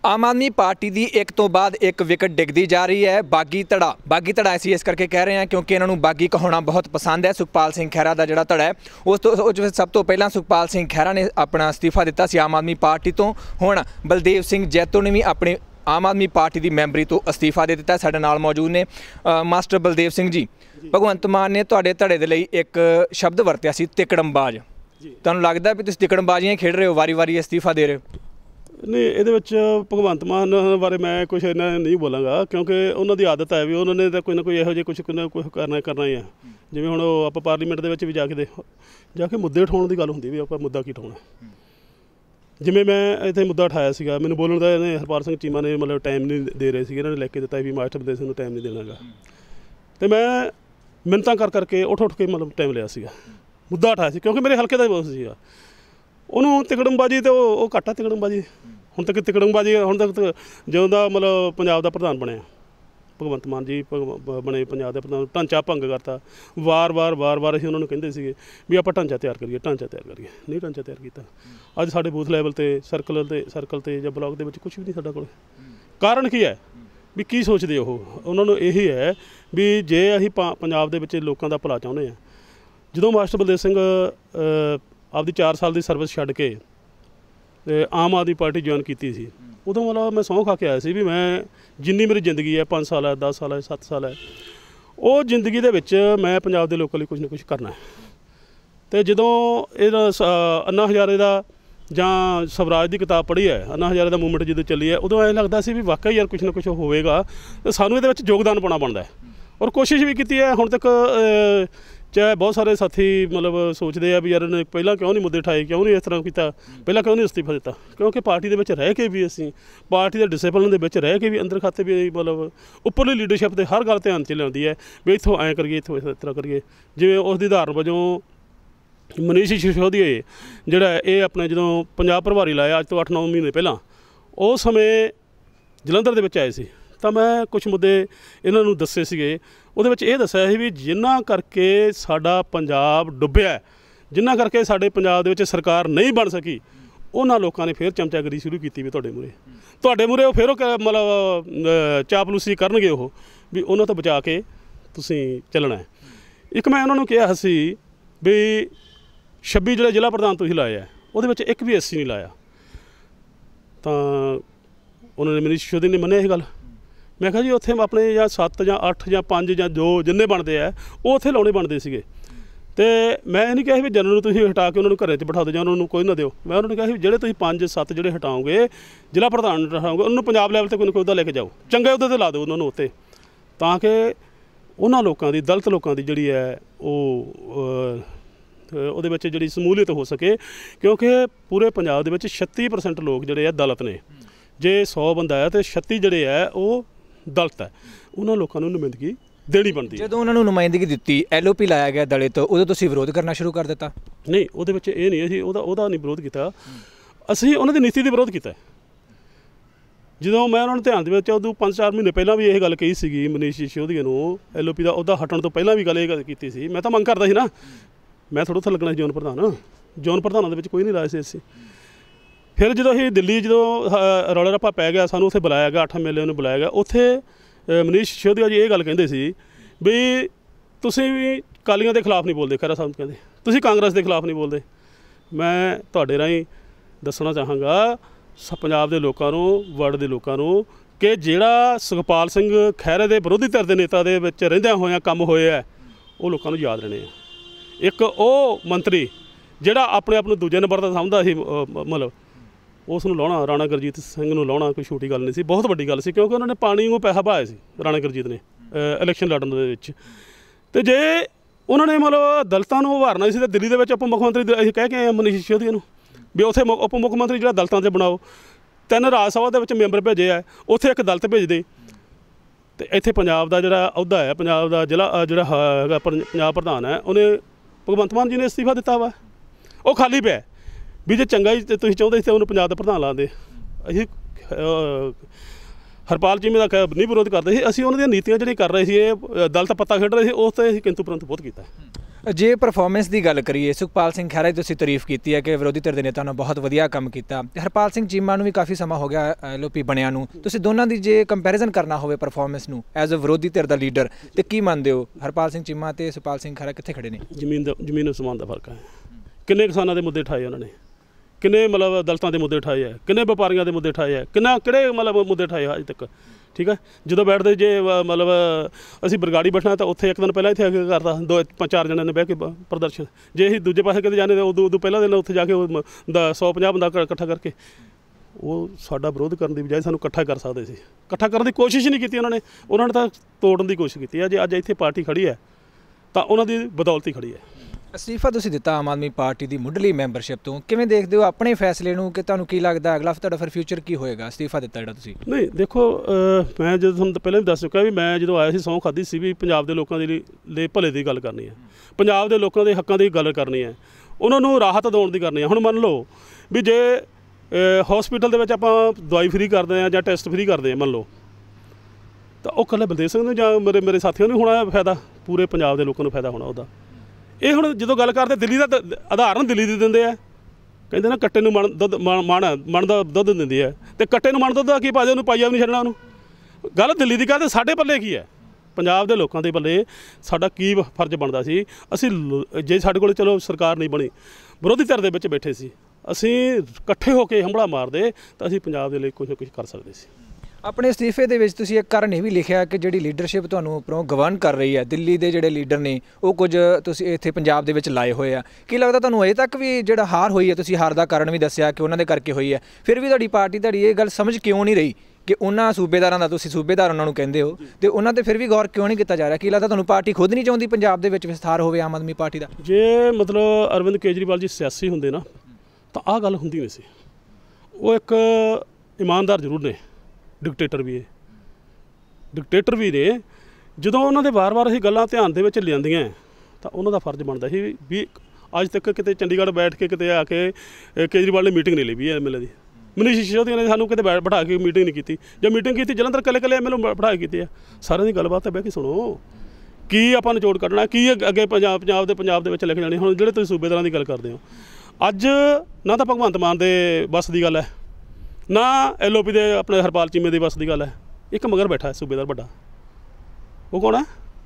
आम आदमी पार्टी की एक तो बाद एक विकेट डिगती जा रही है। बागी धड़ा असीं इस करके कह रहे हैं क्योंकि इन्होंने बागी कहाउणा बहुत पसंद है। सुखपाल सिंह खैरा का जिहड़ा धड़ा है उस तो सब तो पहला सुखपाल सिंह खैरा ने अपना अस्तीफा दिता सी आम आदमी पार्टी तो। हुण बलदेव सिंह जैतो ने भी अपने आम आदमी पार्टी की मैंबरी तो अस्तीफा दे दिता। साडे नाल मौजूद ने मास्टर बलदेव सिंह जी। भगवंत मान ने तुहाडे धड़े दे लई एक शब्द वरतिया सी तिकड़मबाज। तुहानूं लगदा भी तुसीं तिकड़मबाजियां खेड रहे हो, वारी वारी अस्तीफा दे रहे हो? नहीं, ये भगवंत मान बारे मैं कुछ इन्ना नहीं बोलांगा क्योंकि उन्होंने आदत है भी उन्होंने तो कोई ना कोई इहो कुछ ना कुछ करना ही है। जिवें हुण आप पार्लीमेंट दे भी जाके मुद्दे उठाउण दी गल हुंदी भी आपां मुद्दा की उठाउणा। जिवें मैं इत्थे मुद्दा उठाया सीगा, मैनूं बोलण दा इहने हरपाल सिंह चीमा ने मतलब टाइम नहीं दे रहे सी, इन्होंने लिख के दिता भी मास्टर बलदेव सिंह नूं टाइम नहीं देणागा। तो मैं मिन्नतां करके उठ के मतलब टाइम लिया सीगा, मुद्दा उठाया सी क्योंकि मेरे हल्के दा बहुत सीगा। ਉਹਨੂੰ ਤਿਕੜਮਬਾਜੀ ਤੇ ਉਹ ਘੱਟ ਆ ਤਿਕੜਮਬਾਜੀ। ਹੁਣ ਤੱਕ ਤਿਕੜਮਬਾਜੀ ਹੁਣ ਤੱਕ ਜਦੋਂ ਦਾ ਮਤਲਬ ਪੰਜਾਬ ਦਾ ਪ੍ਰਧਾਨ ਬਣਿਆ ਭਗਵੰਤ ਮਾਨ ਜੀ ਬਣੇ ਪੰਜਾਬ ਦੇ ਪ੍ਰਧਾਨ, ਢਾਂਚਾ ਭੰਗ ਕਰਤਾ। ਵਾਰ ਅਸੀਂ ਉਹਨਾਂ ਨੂੰ ਕਹਿੰਦੇ ਸੀਗੇ ਵੀ ਆਪਾਂ ਢਾਂਚਾ ਤਿਆਰ ਕਰੀਏ ਨਹੀਂ ਢਾਂਚਾ ਤਿਆਰ ਕੀਤਾ। ਅੱਜ ਸਾਡੇ ਬੂਥ ਲੈਵਲ ਤੇ ਸਰਕਲ ਤੇ ਜਾਂ ਬਲਾਕ ਦੇ ਵਿੱਚ ਕੁਛ ਵੀ ਨਹੀਂ ਸਾਡੇ ਕੋਲ। ਕਾਰਨ ਕੀ ਹੈ ਵੀ ਕੀ ਸੋਚਦੇ ਉਹਨਾਂ ਨੂੰ ਇਹੀ ਹੈ ਵੀ ਜੇ ਅਸੀਂ ਪੰਜਾਬ ਦੇ ਵਿੱਚ ਲੋਕਾਂ ਦਾ ਭਲਾ ਚਾਹੁੰਦੇ ਹਾਂ। ਜਦੋਂ ਮਾਸਟਰ ਬਲਦੇਵ ਸਿੰਘ ਆਪਦੀ 4 ਸਾਲ ਦੀ ਸਰਵਿਸ ਛੱਡ ਕੇ ਆਮ ਆਦਮੀ ਪਾਰਟੀ ਜੁਆਇਨ ਕੀਤੀ ਸੀ, ਉਦੋਂ ਮਤਲਬ ਮੈਂ ਸਹੁੰ ਖਾ ਕੇ ਆਇਆ ਸੀ ਵੀ ਮੈਂ ਜਿੰਨੀ ਮੇਰੀ ਜ਼ਿੰਦਗੀ ਹੈ 5 ਸਾਲ ਹੈ 10 ਸਾਲ ਹੈ 7 ਸਾਲ ਹੈ ਉਹ ਜ਼ਿੰਦਗੀ ਦੇ ਵਿੱਚ ਮੈਂ ਪੰਜਾਬ ਦੇ ਲੋਕਾਂ ਲਈ ਕੁਝ ਨਾ ਕੁਝ ਕਰਨਾ ਹੈ। ਅਤੇ ਜਦੋਂ ਇਹਦਾ ਅੰਨਾ ਹਜ਼ਾਰੇ ਦਾ ਜਾਂ ਸਵਰਾਜ ਦੀ ਕਿਤਾਬ ਪੜ੍ਹੀ ਹੈ, ਅੰਨਾ ਹਜ਼ਾਰੇ ਦਾ ਮੂਵਮੈਂਟ ਜਦੋਂ ਚੱਲੀ ਹੈ, ਉਦੋਂ ਐਂ ਲੱਗਦਾ ਸੀ ਵੀ ਵਾਕਈ ਯਾਰ ਕੁਛ ਨਾ ਕੁਛ ਹੋਵੇਗਾ ਅਤੇ ਸਾਨੂੰ ਇਹਦੇ ਵਿੱਚ ਯੋਗਦਾਨ ਪਾਉਣਾ ਬਣਦਾ ਹੈ। ਔਰ ਕੋਸ਼ਿਸ਼ ਵੀ ਕੀਤੀ ਹੈ। ਹੁਣ ਤੱਕ ਚਾਹੇ ਬਹੁਤ ਸਾਰੇ ਸਾਥੀ ਮਤਲਬ ਸੋਚਦੇ ਆ ਵੀ ਯਾਰ ਇਹਨੇ ਪਹਿਲਾਂ ਕਿਉਂ ਨਹੀਂ ਮੁੱਦੇ ਉਠਾਏ, ਕਿਉਂ ਨਹੀਂ ਇਸ ਤਰ੍ਹਾਂ ਕੀਤਾ, ਪਹਿਲਾਂ ਕਿਉਂ ਨਹੀਂ ਅਸਤੀਫਾ ਦਿੱਤਾ। ਕਿਉਂਕਿ ਪਾਰਟੀ ਦੇ ਵਿੱਚ ਰਹਿ ਕੇ ਵੀ ਅਸੀਂ ਪਾਰਟੀ ਦੇ ਡਿਸਿਪਲਿਨ ਦੇ ਵਿੱਚ ਰਹਿ ਕੇ ਵੀ ਅੰਦਰ ਖਾਤੇ ਵੀ ਮਤਲਬ ਉੱਪਰਲੀ ਲੀਡਰਸ਼ਿਪ ਦੇ ਹਰ ਗੱਲ ਧਿਆਨ 'ਚ ਲਿਆਉਂਦੀ ਹੈ ਵੀ ਇੱਥੋਂ ਐਂ ਕਰੀਏ, ਇੱਥੋਂ ਇਸ ਤਰ੍ਹਾਂ ਕਰੀਏ। ਜਿਵੇਂ ਉਸ ਦੀ ਉਦਾਹਰਨ ਵਜੋਂ ਮਨੀਸ਼ ਸਿਸੋਦੀਆ ਜਿਹੜਾ ਇਹ ਆਪਣੇ ਜਦੋਂ ਪੰਜਾਬ ਪ੍ਰਭਾਰੀ ਲਾਇਆ ਅੱਜ ਤੋਂ 8-9 ਮਹੀਨੇ ਪਹਿਲਾਂ, ਉਸ ਸਮੇਂ ਜਲੰਧਰ ਦੇ ਵਿੱਚ ਆਏ ਸੀ ਤਾਂ ਮੈਂ ਕੁਛ ਮੁੱਦੇ ਇਹਨਾਂ ਨੂੰ ਦੱਸੇ ਸੀਗੇ। ਉਹਦੇ ਵਿੱਚ ਇਹ ਦੱਸਿਆ ਸੀ ਵੀ ਜਿਨ੍ਹਾਂ ਕਰਕੇ ਸਾਡਾ ਪੰਜਾਬ ਡੁੱਬਿਆ, ਜਿਨ੍ਹਾਂ ਕਰਕੇ ਸਾਡੇ ਪੰਜਾਬ ਦੇ ਵਿੱਚ ਸਰਕਾਰ ਨਹੀਂ ਬਣ ਸਕੀ, ਉਹਨਾਂ ਲੋਕਾਂ ਨੇ ਫਿਰ ਚਮਚਾਗਿਰੀ ਸ਼ੁਰੂ ਕੀਤੀ ਵੀ ਤੁਹਾਡੇ ਮੂਹਰੇ ਉਹ ਫਿਰ ਉਹ ਮਤਲਬ ਚਾਪਲੂਸੀ ਕਰਨਗੇ ਉਹ ਵੀ ਉਹਨਾਂ ਤੋਂ ਬਚਾ ਕੇ ਤੁਸੀਂ ਚੱਲਣਾ ਹੈ। ਇੱਕ ਮੈਂ ਉਹਨਾਂ ਨੂੰ ਕਿਹਾ ਸੀ ਵੀ 26 ਜਿਹੜੇ ਜ਼ਿਲ੍ਹਾ ਪ੍ਰਧਾਨ ਤੁਸੀਂ ਲਾਏ ਆ ਉਹਦੇ ਵਿੱਚ ਇੱਕ ਵੀ ਐਸਸੀ ਨਹੀਂ ਲਾਇਆ। ਤਾਂ ਉਹਨਾਂ ਨੇ ਮਨੀਸ਼ ਸਿਸੋਦੀਆ ਨੇ ਮੰਨਿਆ ਇਹ ਗੱਲ। ਮੈਂ ਕਿਹਾ ਜੀ ਉੱਥੇ ਆਪਣੇ ਜਾਂ 7 ਜਾਂ 8 ਜਾਂ 5 ਜਾਂ 2 ਜਿੰਨੇ ਬਣਦੇ ਆ ਉਹ ਉੱਥੇ ਲਾਉਣੇ ਬਣਦੇ ਸੀਗੇ। ਅਤੇ ਮੈਂ ਇਹ ਨਹੀਂ ਕਿਹਾ ਵੀ ਜਨਰਲ ਨੂੰ ਤੁਸੀਂ ਹਟਾ ਕੇ ਉਹਨਾਂ ਨੂੰ ਘਰੇ 'ਚ ਬਿਠਾ ਦਿਓ ਜਾਂ ਉਹਨਾਂ ਨੂੰ ਕੋਈ ਨਾ ਦਿਓ। ਮੈਂ ਉਹਨਾਂ ਨੂੰ ਕਿਹਾ ਵੀ ਜਿਹੜੇ ਤੁਸੀਂ 5-7 ਜਿਹੜੇ ਹਟਾਓਗੇ ਜ਼ਿਲ੍ਹਾ ਪ੍ਰਧਾਨ ਹਟਾਓਗੇ ਉਹਨਾਂ ਨੂੰ ਪੰਜਾਬ ਲੈਵਲ 'ਤੇ ਕੋਈ ਨਾ ਕੋਈ ਉਹਦਾ ਲੈ ਕੇ ਜਾਓ, ਚੰਗੇ ਉਹਦੇ 'ਤੇ ਲਾ ਦਿਓ ਉਹਨਾਂ ਨੂੰ ਉੱਤੇ, ਤਾਂ ਕਿ ਉਹਨਾਂ ਲੋਕਾਂ ਦੀ ਦਲਿਤ ਲੋਕਾਂ ਦੀ ਜਿਹੜੀ ਹੈ ਉਹ ਉਹਦੇ ਵਿੱਚ ਜਿਹੜੀ ਸਮੂਲੀਅਤ ਹੋ ਸਕੇ। ਕਿਉਂਕਿ ਪੂਰੇ ਪੰਜਾਬ ਦੇ ਵਿੱਚ 36% ਲੋਕ ਜਿਹੜੇ ਆ ਦਲਿਤ ਨੇ। ਜੇ 100 ਬੰਦਾ ਹੈ ਤਾਂ 36 ਜਿਹੜੇ ਹੈ ਉਹ ਦਲਿਤ ਹੈ। ਉਹਨਾਂ ਲੋਕਾਂ ਨੂੰ ਨੁਮਾਇੰਦਗੀ ਦੇਣੀ ਬਣਦੀ ਹੈ। ਜਦੋਂ ਉਹਨਾਂ ਨੂੰ ਨੁਮਾਇੰਦਗੀ ਦਿੱਤੀ, LOP ਲਾਇਆ ਗਿਆ ਦਲਿਤ, ਉਦੋਂ ਤੁਸੀਂ ਵਿਰੋਧ ਕਰਨਾ ਸ਼ੁਰੂ ਕਰ ਦਿੱਤਾ? ਨਹੀਂ, ਉਹਦੇ ਵਿੱਚ ਇਹ ਨਹੀਂ, ਅਸੀਂ ਉਹਦਾ ਨਹੀਂ ਵਿਰੋਧ ਕੀਤਾ, ਅਸੀਂ ਉਹਨਾਂ ਦੀ ਨੀਤੀ ਦਾ ਵਿਰੋਧ ਕੀਤਾ। ਜਦੋਂ ਮੈਂ ਉਹਨਾਂ ਨੂੰ ਧਿਆਨ ਦੇ ਵਿੱਚ ਉਦੋਂ 5-4 ਮਹੀਨੇ ਪਹਿਲਾਂ ਵੀ ਇਹ ਗੱਲ ਕਹੀ ਸੀਗੀ ਮਨੀਸ਼ ਸਿਸੋਦੀਆ ਨੂੰ, LOP ਦਾ ਉਹਦਾ ਹਟਣ ਤੋਂ ਪਹਿਲਾਂ ਵੀ ਇਹ ਗੱਲ ਕੀਤੀ ਸੀ। ਮੈਂ ਤਾਂ ਮੰਗ ਕਰਦਾ ਸੀ ਨਾ, ਮੈਂ ਥੋੜ੍ਹਾ ਉੱਥੇ ਲੱਗਣਾ ਸੀ ਜੋਨ ਪ੍ਰਧਾਨਾਂ ਦੇ ਵਿੱਚ ਕੋਈ ਨਹੀਂ ਲਾਇਆ ਸੀ ਅਸੀਂ। ਫਿਰ ਜਦੋਂ ਅਸੀਂ ਦਿੱਲੀ ਰੌਲਾ ਰੱਪਾ ਪੈ ਗਿਆ, ਸਾਨੂੰ ਉੱਥੇ ਬੁਲਾਇਆ ਗਿਆ, 8 MLA ਨੂੰ ਬੁਲਾਇਆ ਗਿਆ। ਉੱਥੇ ਮਨੀਸ਼ ਸਿਸੋਦੀਆ ਜੀ ਇਹ ਗੱਲ ਕਹਿੰਦੇ ਸੀ ਵੀ ਤੁਸੀਂ ਵੀ ਅਕਾਲੀਆਂ ਦੇ ਖਿਲਾਫ ਨਹੀਂ ਬੋਲਦੇ, ਖਹਿਰਾ ਸਾਹਿਬ ਕਹਿੰਦੇ ਤੁਸੀਂ ਕਾਂਗਰਸ ਦੇ ਖਿਲਾਫ ਨਹੀਂ ਬੋਲਦੇ। ਮੈਂ ਤੁਹਾਡੇ ਰਾਹੀਂ ਦੱਸਣਾ ਚਾਹਾਂਗਾ ਪੰਜਾਬ ਦੇ ਲੋਕਾਂ ਨੂੰ, ਵਰਲਡ ਦੇ ਲੋਕਾਂ ਨੂੰ, ਕਿ ਜਿਹੜਾ ਸੁਖਪਾਲ ਸਿੰਘ ਖਹਿਰੇ ਦੇ ਵਿਰੋਧੀ ਧਿਰ ਦੇ ਨੇਤਾ ਦੇ ਵਿੱਚ ਰਹਿੰਦਿਆਂ ਹੋਇਆਂ ਕੰਮ ਹੋਏ ਆ ਉਹ ਲੋਕਾਂ ਨੂੰ ਯਾਦ ਰਹਿਣੇ ਆ। ਇੱਕ ਉਹ ਮੰਤਰੀ ਜਿਹੜਾ ਆਪਣੇ ਆਪ ਨੂੰ ਦੂਜੇ ਨੰਬਰ ਦਾ ਸਮਝਦਾ ਸੀ, ਮਤਲਬ ਉਸ ਨੂੰ ਲਾਉਣਾ, ਰਾਣਾ ਗੁਰਜੀਤ ਸਿੰਘ ਨੂੰ ਲਾਉਣਾ ਕੋਈ ਛੋਟੀ ਗੱਲ ਨਹੀਂ ਸੀ, ਬਹੁਤ ਵੱਡੀ ਗੱਲ ਸੀ। ਕਿਉਂਕਿ ਉਹਨਾਂ ਨੇ ਪਾਣੀ ਨੂੰ ਪੈਸਾ ਪਾਇਆ ਸੀ ਰਾਣਾ ਗੁਰਜੀਤ ਨੇ ਇਲੈਕਸ਼ਨ ਲੜਨ ਦੇ ਵਿੱਚ। ਅਤੇ ਜੇ ਉਹਨਾਂ ਨੇ ਮਤਲਬ ਦਲਿਤਾਂ ਨੂੰ ਉਭਾਰਨਾ ਸੀ ਤਾਂ ਦਿੱਲੀ ਦੇ ਵਿੱਚ ਉਪ ਮੁੱਖ ਮੰਤਰੀ ਅਸੀਂ ਕਹਿ ਕੇ ਆਏ ਮਨੀਸ਼ ਸਿਸੋਦੀਆ ਨੂੰ ਵੀ ਉੱਥੇ ਉਪ ਮੁੱਖ ਮੰਤਰੀ ਜਿਹੜਾ ਦਲਿਤਾਂ 'ਤੇ ਬਣਾਓ। 3 ਰਾਜ ਸਭਾ ਦੇ ਵਿੱਚ ਮੈਂਬਰ ਭੇਜੇ ਆ, ਉੱਥੇ ਇੱਕ ਦਲਿਤ ਭੇਜਦੇ। ਅਤੇ ਇੱਥੇ ਪੰਜਾਬ ਦਾ ਜਿਹੜਾ ਅਹੁਦਾ ਹੈ, ਪੰਜਾਬ ਦਾ ਜ਼ਿਲ੍ਹਾ ਜਿਹੜਾ ਹੈਗਾ ਪੰਜਾਬ ਪ੍ਰਧਾਨ ਹੈ, ਉਹਨੇ ਭਗਵੰਤ ਮਾਨ ਜੀ ਨੇ ਅਸਤੀਫਾ ਦਿੱਤਾ ਵਾ, ਉਹ ਖਾਲੀ ਪਿਆ ਵੀ ਜੇ ਚੰਗਾ ਹੀ ਤੁਸੀਂ ਚਾਹੁੰਦੇ ਸੀ ਤਾਂ ਉਹਨੂੰ ਪੰਜਾਬ ਦਾ ਪ੍ਰਧਾਨ ਲਾਉਂਦੇ। ਅਸੀਂ ਹਰਪਾਲ ਚੀਮੇ ਦਾ ਨਹੀਂ ਵਿਰੋਧ ਕਰਦੇ ਸੀ, ਅਸੀਂ ਉਹਨਾਂ ਦੀਆਂ ਨੀਤੀਆਂ ਜਿਹੜੀਆਂ ਕਰ ਰਹੇ ਸੀ, ਇਹ ਦਲਿਤ ਪੱਤਾ ਖੇਡ ਰਹੇ ਸੀ, ਉਸ 'ਤੇ ਅਸੀਂ ਕਿੰਤੂ ਪਰੰਤੂ ਬਹੁਤ ਕੀਤਾ। ਜੇ ਪਰਫਾਰਮੈਂਸ ਦੀ ਗੱਲ ਕਰੀਏ, ਸੁਖਪਾਲ ਸਿੰਘ ਖਹਿਰਾ ਦੀ ਤੁਸੀਂ ਤਾਰੀਫ ਕੀਤੀ ਹੈ ਕਿ ਵਿਰੋਧੀ ਧਿਰ ਦੇ ਨੇਤਾ ਨੇ ਬਹੁਤ ਵਧੀਆ ਕੰਮ ਕੀਤਾ, ਤੇ ਹਰਪਾਲ ਸਿੰਘ ਚੀਮਾ ਨੂੰ ਵੀ ਕਾਫੀ ਸਮਾਂ ਹੋ ਗਿਆ LOP ਬਣਿਆ ਨੂੰ। ਤੁਸੀਂ ਦੋਨਾਂ ਦੀ ਜੇ ਕੰਪੈਰੀਜ਼ਨ ਕਰਨਾ ਹੋਵੇ ਪਰਫਾਰਮੈਂਸ ਨੂੰ ਐਜ਼ ਅ ਵਿਰੋਧੀ ਧਿਰ ਦਾ ਲੀਡਰ, ਤੇ ਕੀ ਮੰਨਦੇ ਹੋ ਹਰਪਾਲ ਸਿੰਘ ਚੀਮਾ ਤੇ ਸੁਖਪਾਲ ਸਿੰਘ ਖਹਿਰਾ ਕਿੱਥੇ ਖੜੇ ਨੇ? ਜ਼ਮੀਨ ਅਸਮਾਨ ਦਾ ਫਰਕ ਹੈ। ਕਿੰਨੇ ਕਿਸਾਨਾਂ ਦੇ ਮੁੱਦੇ ਉਠਾਏ ਉਹਨਾਂ ਨੇ, ਕਿੰਨੇ ਮਤਲਬ ਦਲਿਤਾਂ ਦੇ ਮੁੱਦੇ ਉਠਾਏ ਹੈ, ਕਿੰਨੇ ਵਪਾਰੀਆਂ ਦੇ ਮੁੱਦੇ ਉਠਾਏ ਹੈ, ਕਿਹੜੇ ਮਤਲਬ ਮੁੱਦੇ ਉਠਾਏ ਅੱਜ ਤੱਕ। ਠੀਕ ਹੈ, ਜਦੋਂ ਬੈਠਦੇ ਜੇ ਮਤਲਬ ਅਸੀਂ ਬਰਗਾੜੀ ਬੈਠਣਾ ਤਾਂ ਉੱਥੇ ਇੱਕ ਦਿਨ ਪਹਿਲਾਂ ਇੱਥੇ ਆ ਕੇ ਕਰਦਾ 2-4 ਜਣਿਆਂ ਨੇ ਬਹਿ ਕੇ ਪ੍ਰਦਰਸ਼ਨ। ਜੇ ਅਸੀਂ ਦੂਜੇ ਪਾਸੇ ਕਿਤੇ ਜਾਂਦੇ ਤਾਂ ਉਦੋਂ ਪਹਿਲਾਂ ਦਿਨ ਉੱਥੇ ਜਾ ਕੇ 150 ਬੰਦਾ ਇਕੱਠਾ ਕਰਕੇ, ਉਹ ਸਾਡਾ ਵਿਰੋਧ ਕਰਨ ਦੀ ਬਜਾਏ ਸਾਨੂੰ ਇਕੱਠਾ ਕਰ ਸਕਦੇ ਸੀ। ਇਕੱਠਾ ਕਰਨ ਦੀ ਕੋਸ਼ਿਸ਼ ਨਹੀਂ ਕੀਤੀ ਉਹਨਾਂ ਨੇ ਤਾਂ ਤੋੜਨ ਦੀ ਕੋਸ਼ਿਸ਼ ਕੀਤੀ ਹੈ। ਜੇ ਅੱਜ ਇੱਥੇ ਪਾਰਟੀ ਖੜੀ ਹੈ ਤਾਂ ਉਹਨਾਂ ਦੀ ਬਦੌਲਤ ਹੀ ਖੜੀ ਹੈ। ਅਸਤੀਫਾ ਤੁਸੀਂ ਦਿੱਤਾ ਆਮ ਆਦਮੀ ਪਾਰਟੀ ਦੀ ਮੁੱਢਲੀ ਮੈਂਬਰਸ਼ਿਪ ਤੋਂ, ਕਿਵੇਂ ਦੇਖਦੇ ਹੋ ਆਪਣੇ ਫੈਸਲੇ ਨੂੰ ਕਿ ਤੁਹਾਨੂੰ ਕੀ ਲੱਗਦਾ ਅਗਲਾ ਤੁਹਾਡਾ ਫਿਰ ਫਿਊਚਰ ਕੀ ਹੋਏਗਾ ਅਸਤੀਫਾ ਦਿੱਤਾ ਜਿਹੜਾ ਤੁਸੀਂ? ਨਹੀਂ ਦੇਖੋ, ਮੈਂ ਜਦੋਂ ਤੁਹਾਨੂੰ ਪਹਿਲਾਂ ਵੀ ਦੱਸ ਚੁੱਕਾ ਵੀ ਮੈਂ ਜਦੋਂ ਆਇਆ ਸੀ ਸਹੁੰ ਖਾਧੀ ਸੀ ਵੀ ਪੰਜਾਬ ਦੇ ਲੋਕਾਂ ਦੇ ਲਈ ਭਲੇ ਦੀ ਗੱਲ ਕਰਨੀ ਹੈ, ਪੰਜਾਬ ਦੇ ਲੋਕਾਂ ਦੇ ਹੱਕਾਂ ਦੀ ਗੱਲ ਕਰਨੀ ਹੈ, ਉਹਨਾਂ ਨੂੰ ਰਾਹਤ ਦਿਵਾਉਣ ਦੀ ਕਰਨੀ ਹੈ। ਹੁਣ ਮੰਨ ਲਓ ਵੀ ਜੇ ਹਸਪੀਟਲ ਦੇ ਵਿੱਚ ਆਪਾਂ ਦਵਾਈ ਫ੍ਰੀ ਕਰਦੇ ਹਾਂ ਜਾਂ ਟੈਸਟ ਫ੍ਰੀ ਕਰਦੇ ਹਾਂ ਮੰਨ ਲਓ, ਤਾਂ ਉਹ ਇਕੱਲੇ ਬਲਦੇਵ ਸਿੰਘ ਨੂੰ ਜਾਂ ਮੇਰੇ ਸਾਥੀਆਂ ਨੂੰ ਹੋਣਾ ਫਾਇਦਾ, ਪੂਰੇ ਪੰਜਾਬ ਦੇ ਲੋਕਾਂ ਨੂੰ ਫਾਇਦਾ ਹੋਣਾ ਉਹਦਾ। ਇਹ ਹੁਣ ਜਦੋਂ ਗੱਲ ਕਰਦੇ ਦਿੱਲੀ ਦਾ ਉਦਾਹਰਨ ਦਿੱਲੀ ਦੇ ਦਿੰਦੇ ਆ, ਕਹਿੰਦੇ ਨਾ ਕੱਟੇ ਨੂੰ ਮਣ ਦਾ ਦੁੱਧ ਦਿੰਦੀ ਹੈ, ਅਤੇ ਕੱਟੇ ਨੂੰ ਮਣ ਦੁੱਧ ਦਾ ਕੀ ਪਾ ਦੇ, ਉਹਨੂੰ ਪਾਈਆ ਵੀ ਨਹੀਂ ਛੱਡਣਾ ਉਹਨੂੰ। ਗੱਲ ਦਿੱਲੀ ਦੀ ਕਰਦੇ, ਸਾਡੇ ਪੱਲੇ ਕੀ ਹੈ, ਪੰਜਾਬ ਦੇ ਲੋਕਾਂ ਦੇ ਪੱਲੇ ਸਾਡਾ ਕੀ ਫਰਜ਼ ਬਣਦਾ ਸੀ। ਅਸੀਂ ਜੇ ਸਾਡੇ ਕੋਲ ਚਲੋ ਸਰਕਾਰ ਨਹੀਂ ਬਣੀ, ਵਿਰੋਧੀ ਧਿਰ ਦੇ ਵਿੱਚ ਬੈਠੇ ਸੀ, ਅਸੀਂ ਇਕੱਠੇ ਹੋ ਕੇ ਹੰਭਲਾ ਮਾਰਦੇ ਤਾਂ ਅਸੀਂ ਪੰਜਾਬ ਦੇ ਲਈ ਕੁਝ ਨਾ ਕੁਝ ਕਰ ਸਕਦੇ ਸੀ। ਆਪਣੇ ਅਸਤੀਫੇ ਦੇ ਵਿੱਚ ਤੁਸੀਂ ਇੱਕ ਕਾਰਨ ਇਹ ਵੀ ਲਿਖਿਆ ਕਿ ਜਿਹੜੀ ਲੀਡਰਸ਼ਿਪ ਤੁਹਾਨੂੰ ਉੱਪਰੋਂ ਗਵਰਨ ਕਰ ਰਹੀ ਹੈ, ਦਿੱਲੀ ਦੇ ਜਿਹੜੇ ਲੀਡਰ ਨੇ ਉਹ ਕੁਝ ਤੁਸੀਂ ਇੱਥੇ ਪੰਜਾਬ ਦੇ ਵਿੱਚ ਲਾਏ ਹੋਏ ਆ। ਕੀ ਲੱਗਦਾ ਤੁਹਾਨੂੰ ਅਜੇ ਤੱਕ ਵੀ ਜਿਹੜਾ ਹਾਰ ਹੋਈ ਹੈ, ਤੁਸੀਂ ਹਾਰ ਦਾ ਕਾਰਨ ਵੀ ਦੱਸਿਆ ਕਿ ਉਹਨਾਂ ਦੇ ਕਰਕੇ ਹੋਈ ਹੈ, ਫਿਰ ਵੀ ਤੁਹਾਡੀ ਪਾਰਟੀ ਤੁਹਾਡੀ ਇਹ ਗੱਲ ਸਮਝ ਕਿਉਂ ਨਹੀਂ ਰਹੀ ਕਿ ਉਹਨਾਂ ਸੂਬੇਦਾਰਾਂ ਦਾ, ਤੁਸੀਂ ਸੂਬੇਦਾਰ ਉਹਨਾਂ ਨੂੰ ਕਹਿੰਦੇ ਹੋ, ਤੇ ਉਹਨਾਂ 'ਤੇ ਫਿਰ ਵੀ ਗੌਰ ਕਿਉਂ ਨਹੀਂ ਕੀਤਾ ਜਾ ਰਿਹਾ? ਕੀ ਲੱਗਦਾ ਤੁਹਾਨੂੰ ਪਾਰਟੀ ਖੁਦ ਨਹੀਂ ਚਾਹੁੰਦੀ ਪੰਜਾਬ ਦੇ ਵਿੱਚ ਵਿਸਥਾਰ ਹੋਵੇ ਆਮ ਆਦਮੀ ਪਾਰਟੀ ਦਾ? ਜੇ ਮਤਲਬ ਅਰਵਿੰਦ ਕੇਜਰੀਵਾਲ ਜੀ ਸਿਆਸੀ ਹੁੰਦੇ ਨਾ ਤਾਂ ਆਹ ਗੱਲ ਹੁੰਦੀ ਨਹੀਂ ਸੀ। ਉਹ ਇੱਕ ਇਮਾਨਦਾਰ ਜ਼ਰੂਰ ਨੇ, ਡਿਕਟੇਟਰ ਵੀ ਨੇ। ਜਦੋਂ ਉਹਨਾਂ ਦੇ ਵਾਰ-ਵਾਰ ਇਹ ਗੱਲਾਂ ਧਿਆਨ ਦੇ ਵਿੱਚ ਲਿਆਂਦੀਆਂ ਤਾਂ ਉਹਨਾਂ ਦਾ ਫਰਜ਼ ਬਣਦਾ ਸੀ ਵੀ ਅੱਜ ਤੱਕ ਕਿਤੇ ਚੰਡੀਗੜ੍ਹ ਬੈਠ ਕੇ ਕਿਤੇ ਆ ਕੇ ਕੇਜਰੀਵਾਲ ਨੇ ਮੀਟਿੰਗ ਨਹੀਂ ਲਈ ਵੀ MLA ਦੀ। ਮਨੀਸ਼ ਸਿਸੋਦੀਆ ਨੇ ਸਾਨੂੰ ਕਿਤੇ ਬਿਠਾ ਕੇ ਮੀਟਿੰਗ ਨਹੀਂ ਕੀਤੀ, ਜੇ ਮੀਟਿੰਗ ਕੀਤੀ ਜਲੰਧਰ ਇਕੱਲੇ MLA ਬਿਠਾ ਕੇ ਕੀਤੀ ਆ। ਸਾਰਿਆਂ ਦੀ ਗੱਲਬਾਤ ਬਹਿ ਕੇ ਸੁਣੋ, ਕੀ ਆਪਾਂ ਨਿਚੋੜ ਕੱਢਣਾ, ਕੀ ਅੱਗੇ ਪੰਜਾਬ ਦੇ ਵਿੱਚ ਲੈ ਕੇ ਜਾਣੀ। ਹੁਣ ਜਿਹੜੇ ਤੁਸੀਂ ਸੂਬੇਦਾਰਾਂ ਦੀ ਗੱਲ ਕਰਦੇ ਹੋ, ਅੱਜ ਨਾ ਤਾਂ ਭਗਵੰਤ ਮਾਨ ਦੇ ਬੱਸ ਦੀ ਗੱਲ ਹੈ, ਨਾ LOP ਦੇ ਆਪਣੇ ਹਰਪਾਲ ਚੀਮੇ ਦੀ ਬੱਸ ਦੀ ਗੱਲ ਹੈ। ਇੱਕ ਮਗਰ ਬੈਠਾ ਹੈ ਸੂਬੇਦਾਰ ਵੱਡਾ, ਉਹ ਕੌਣ ਹੈ,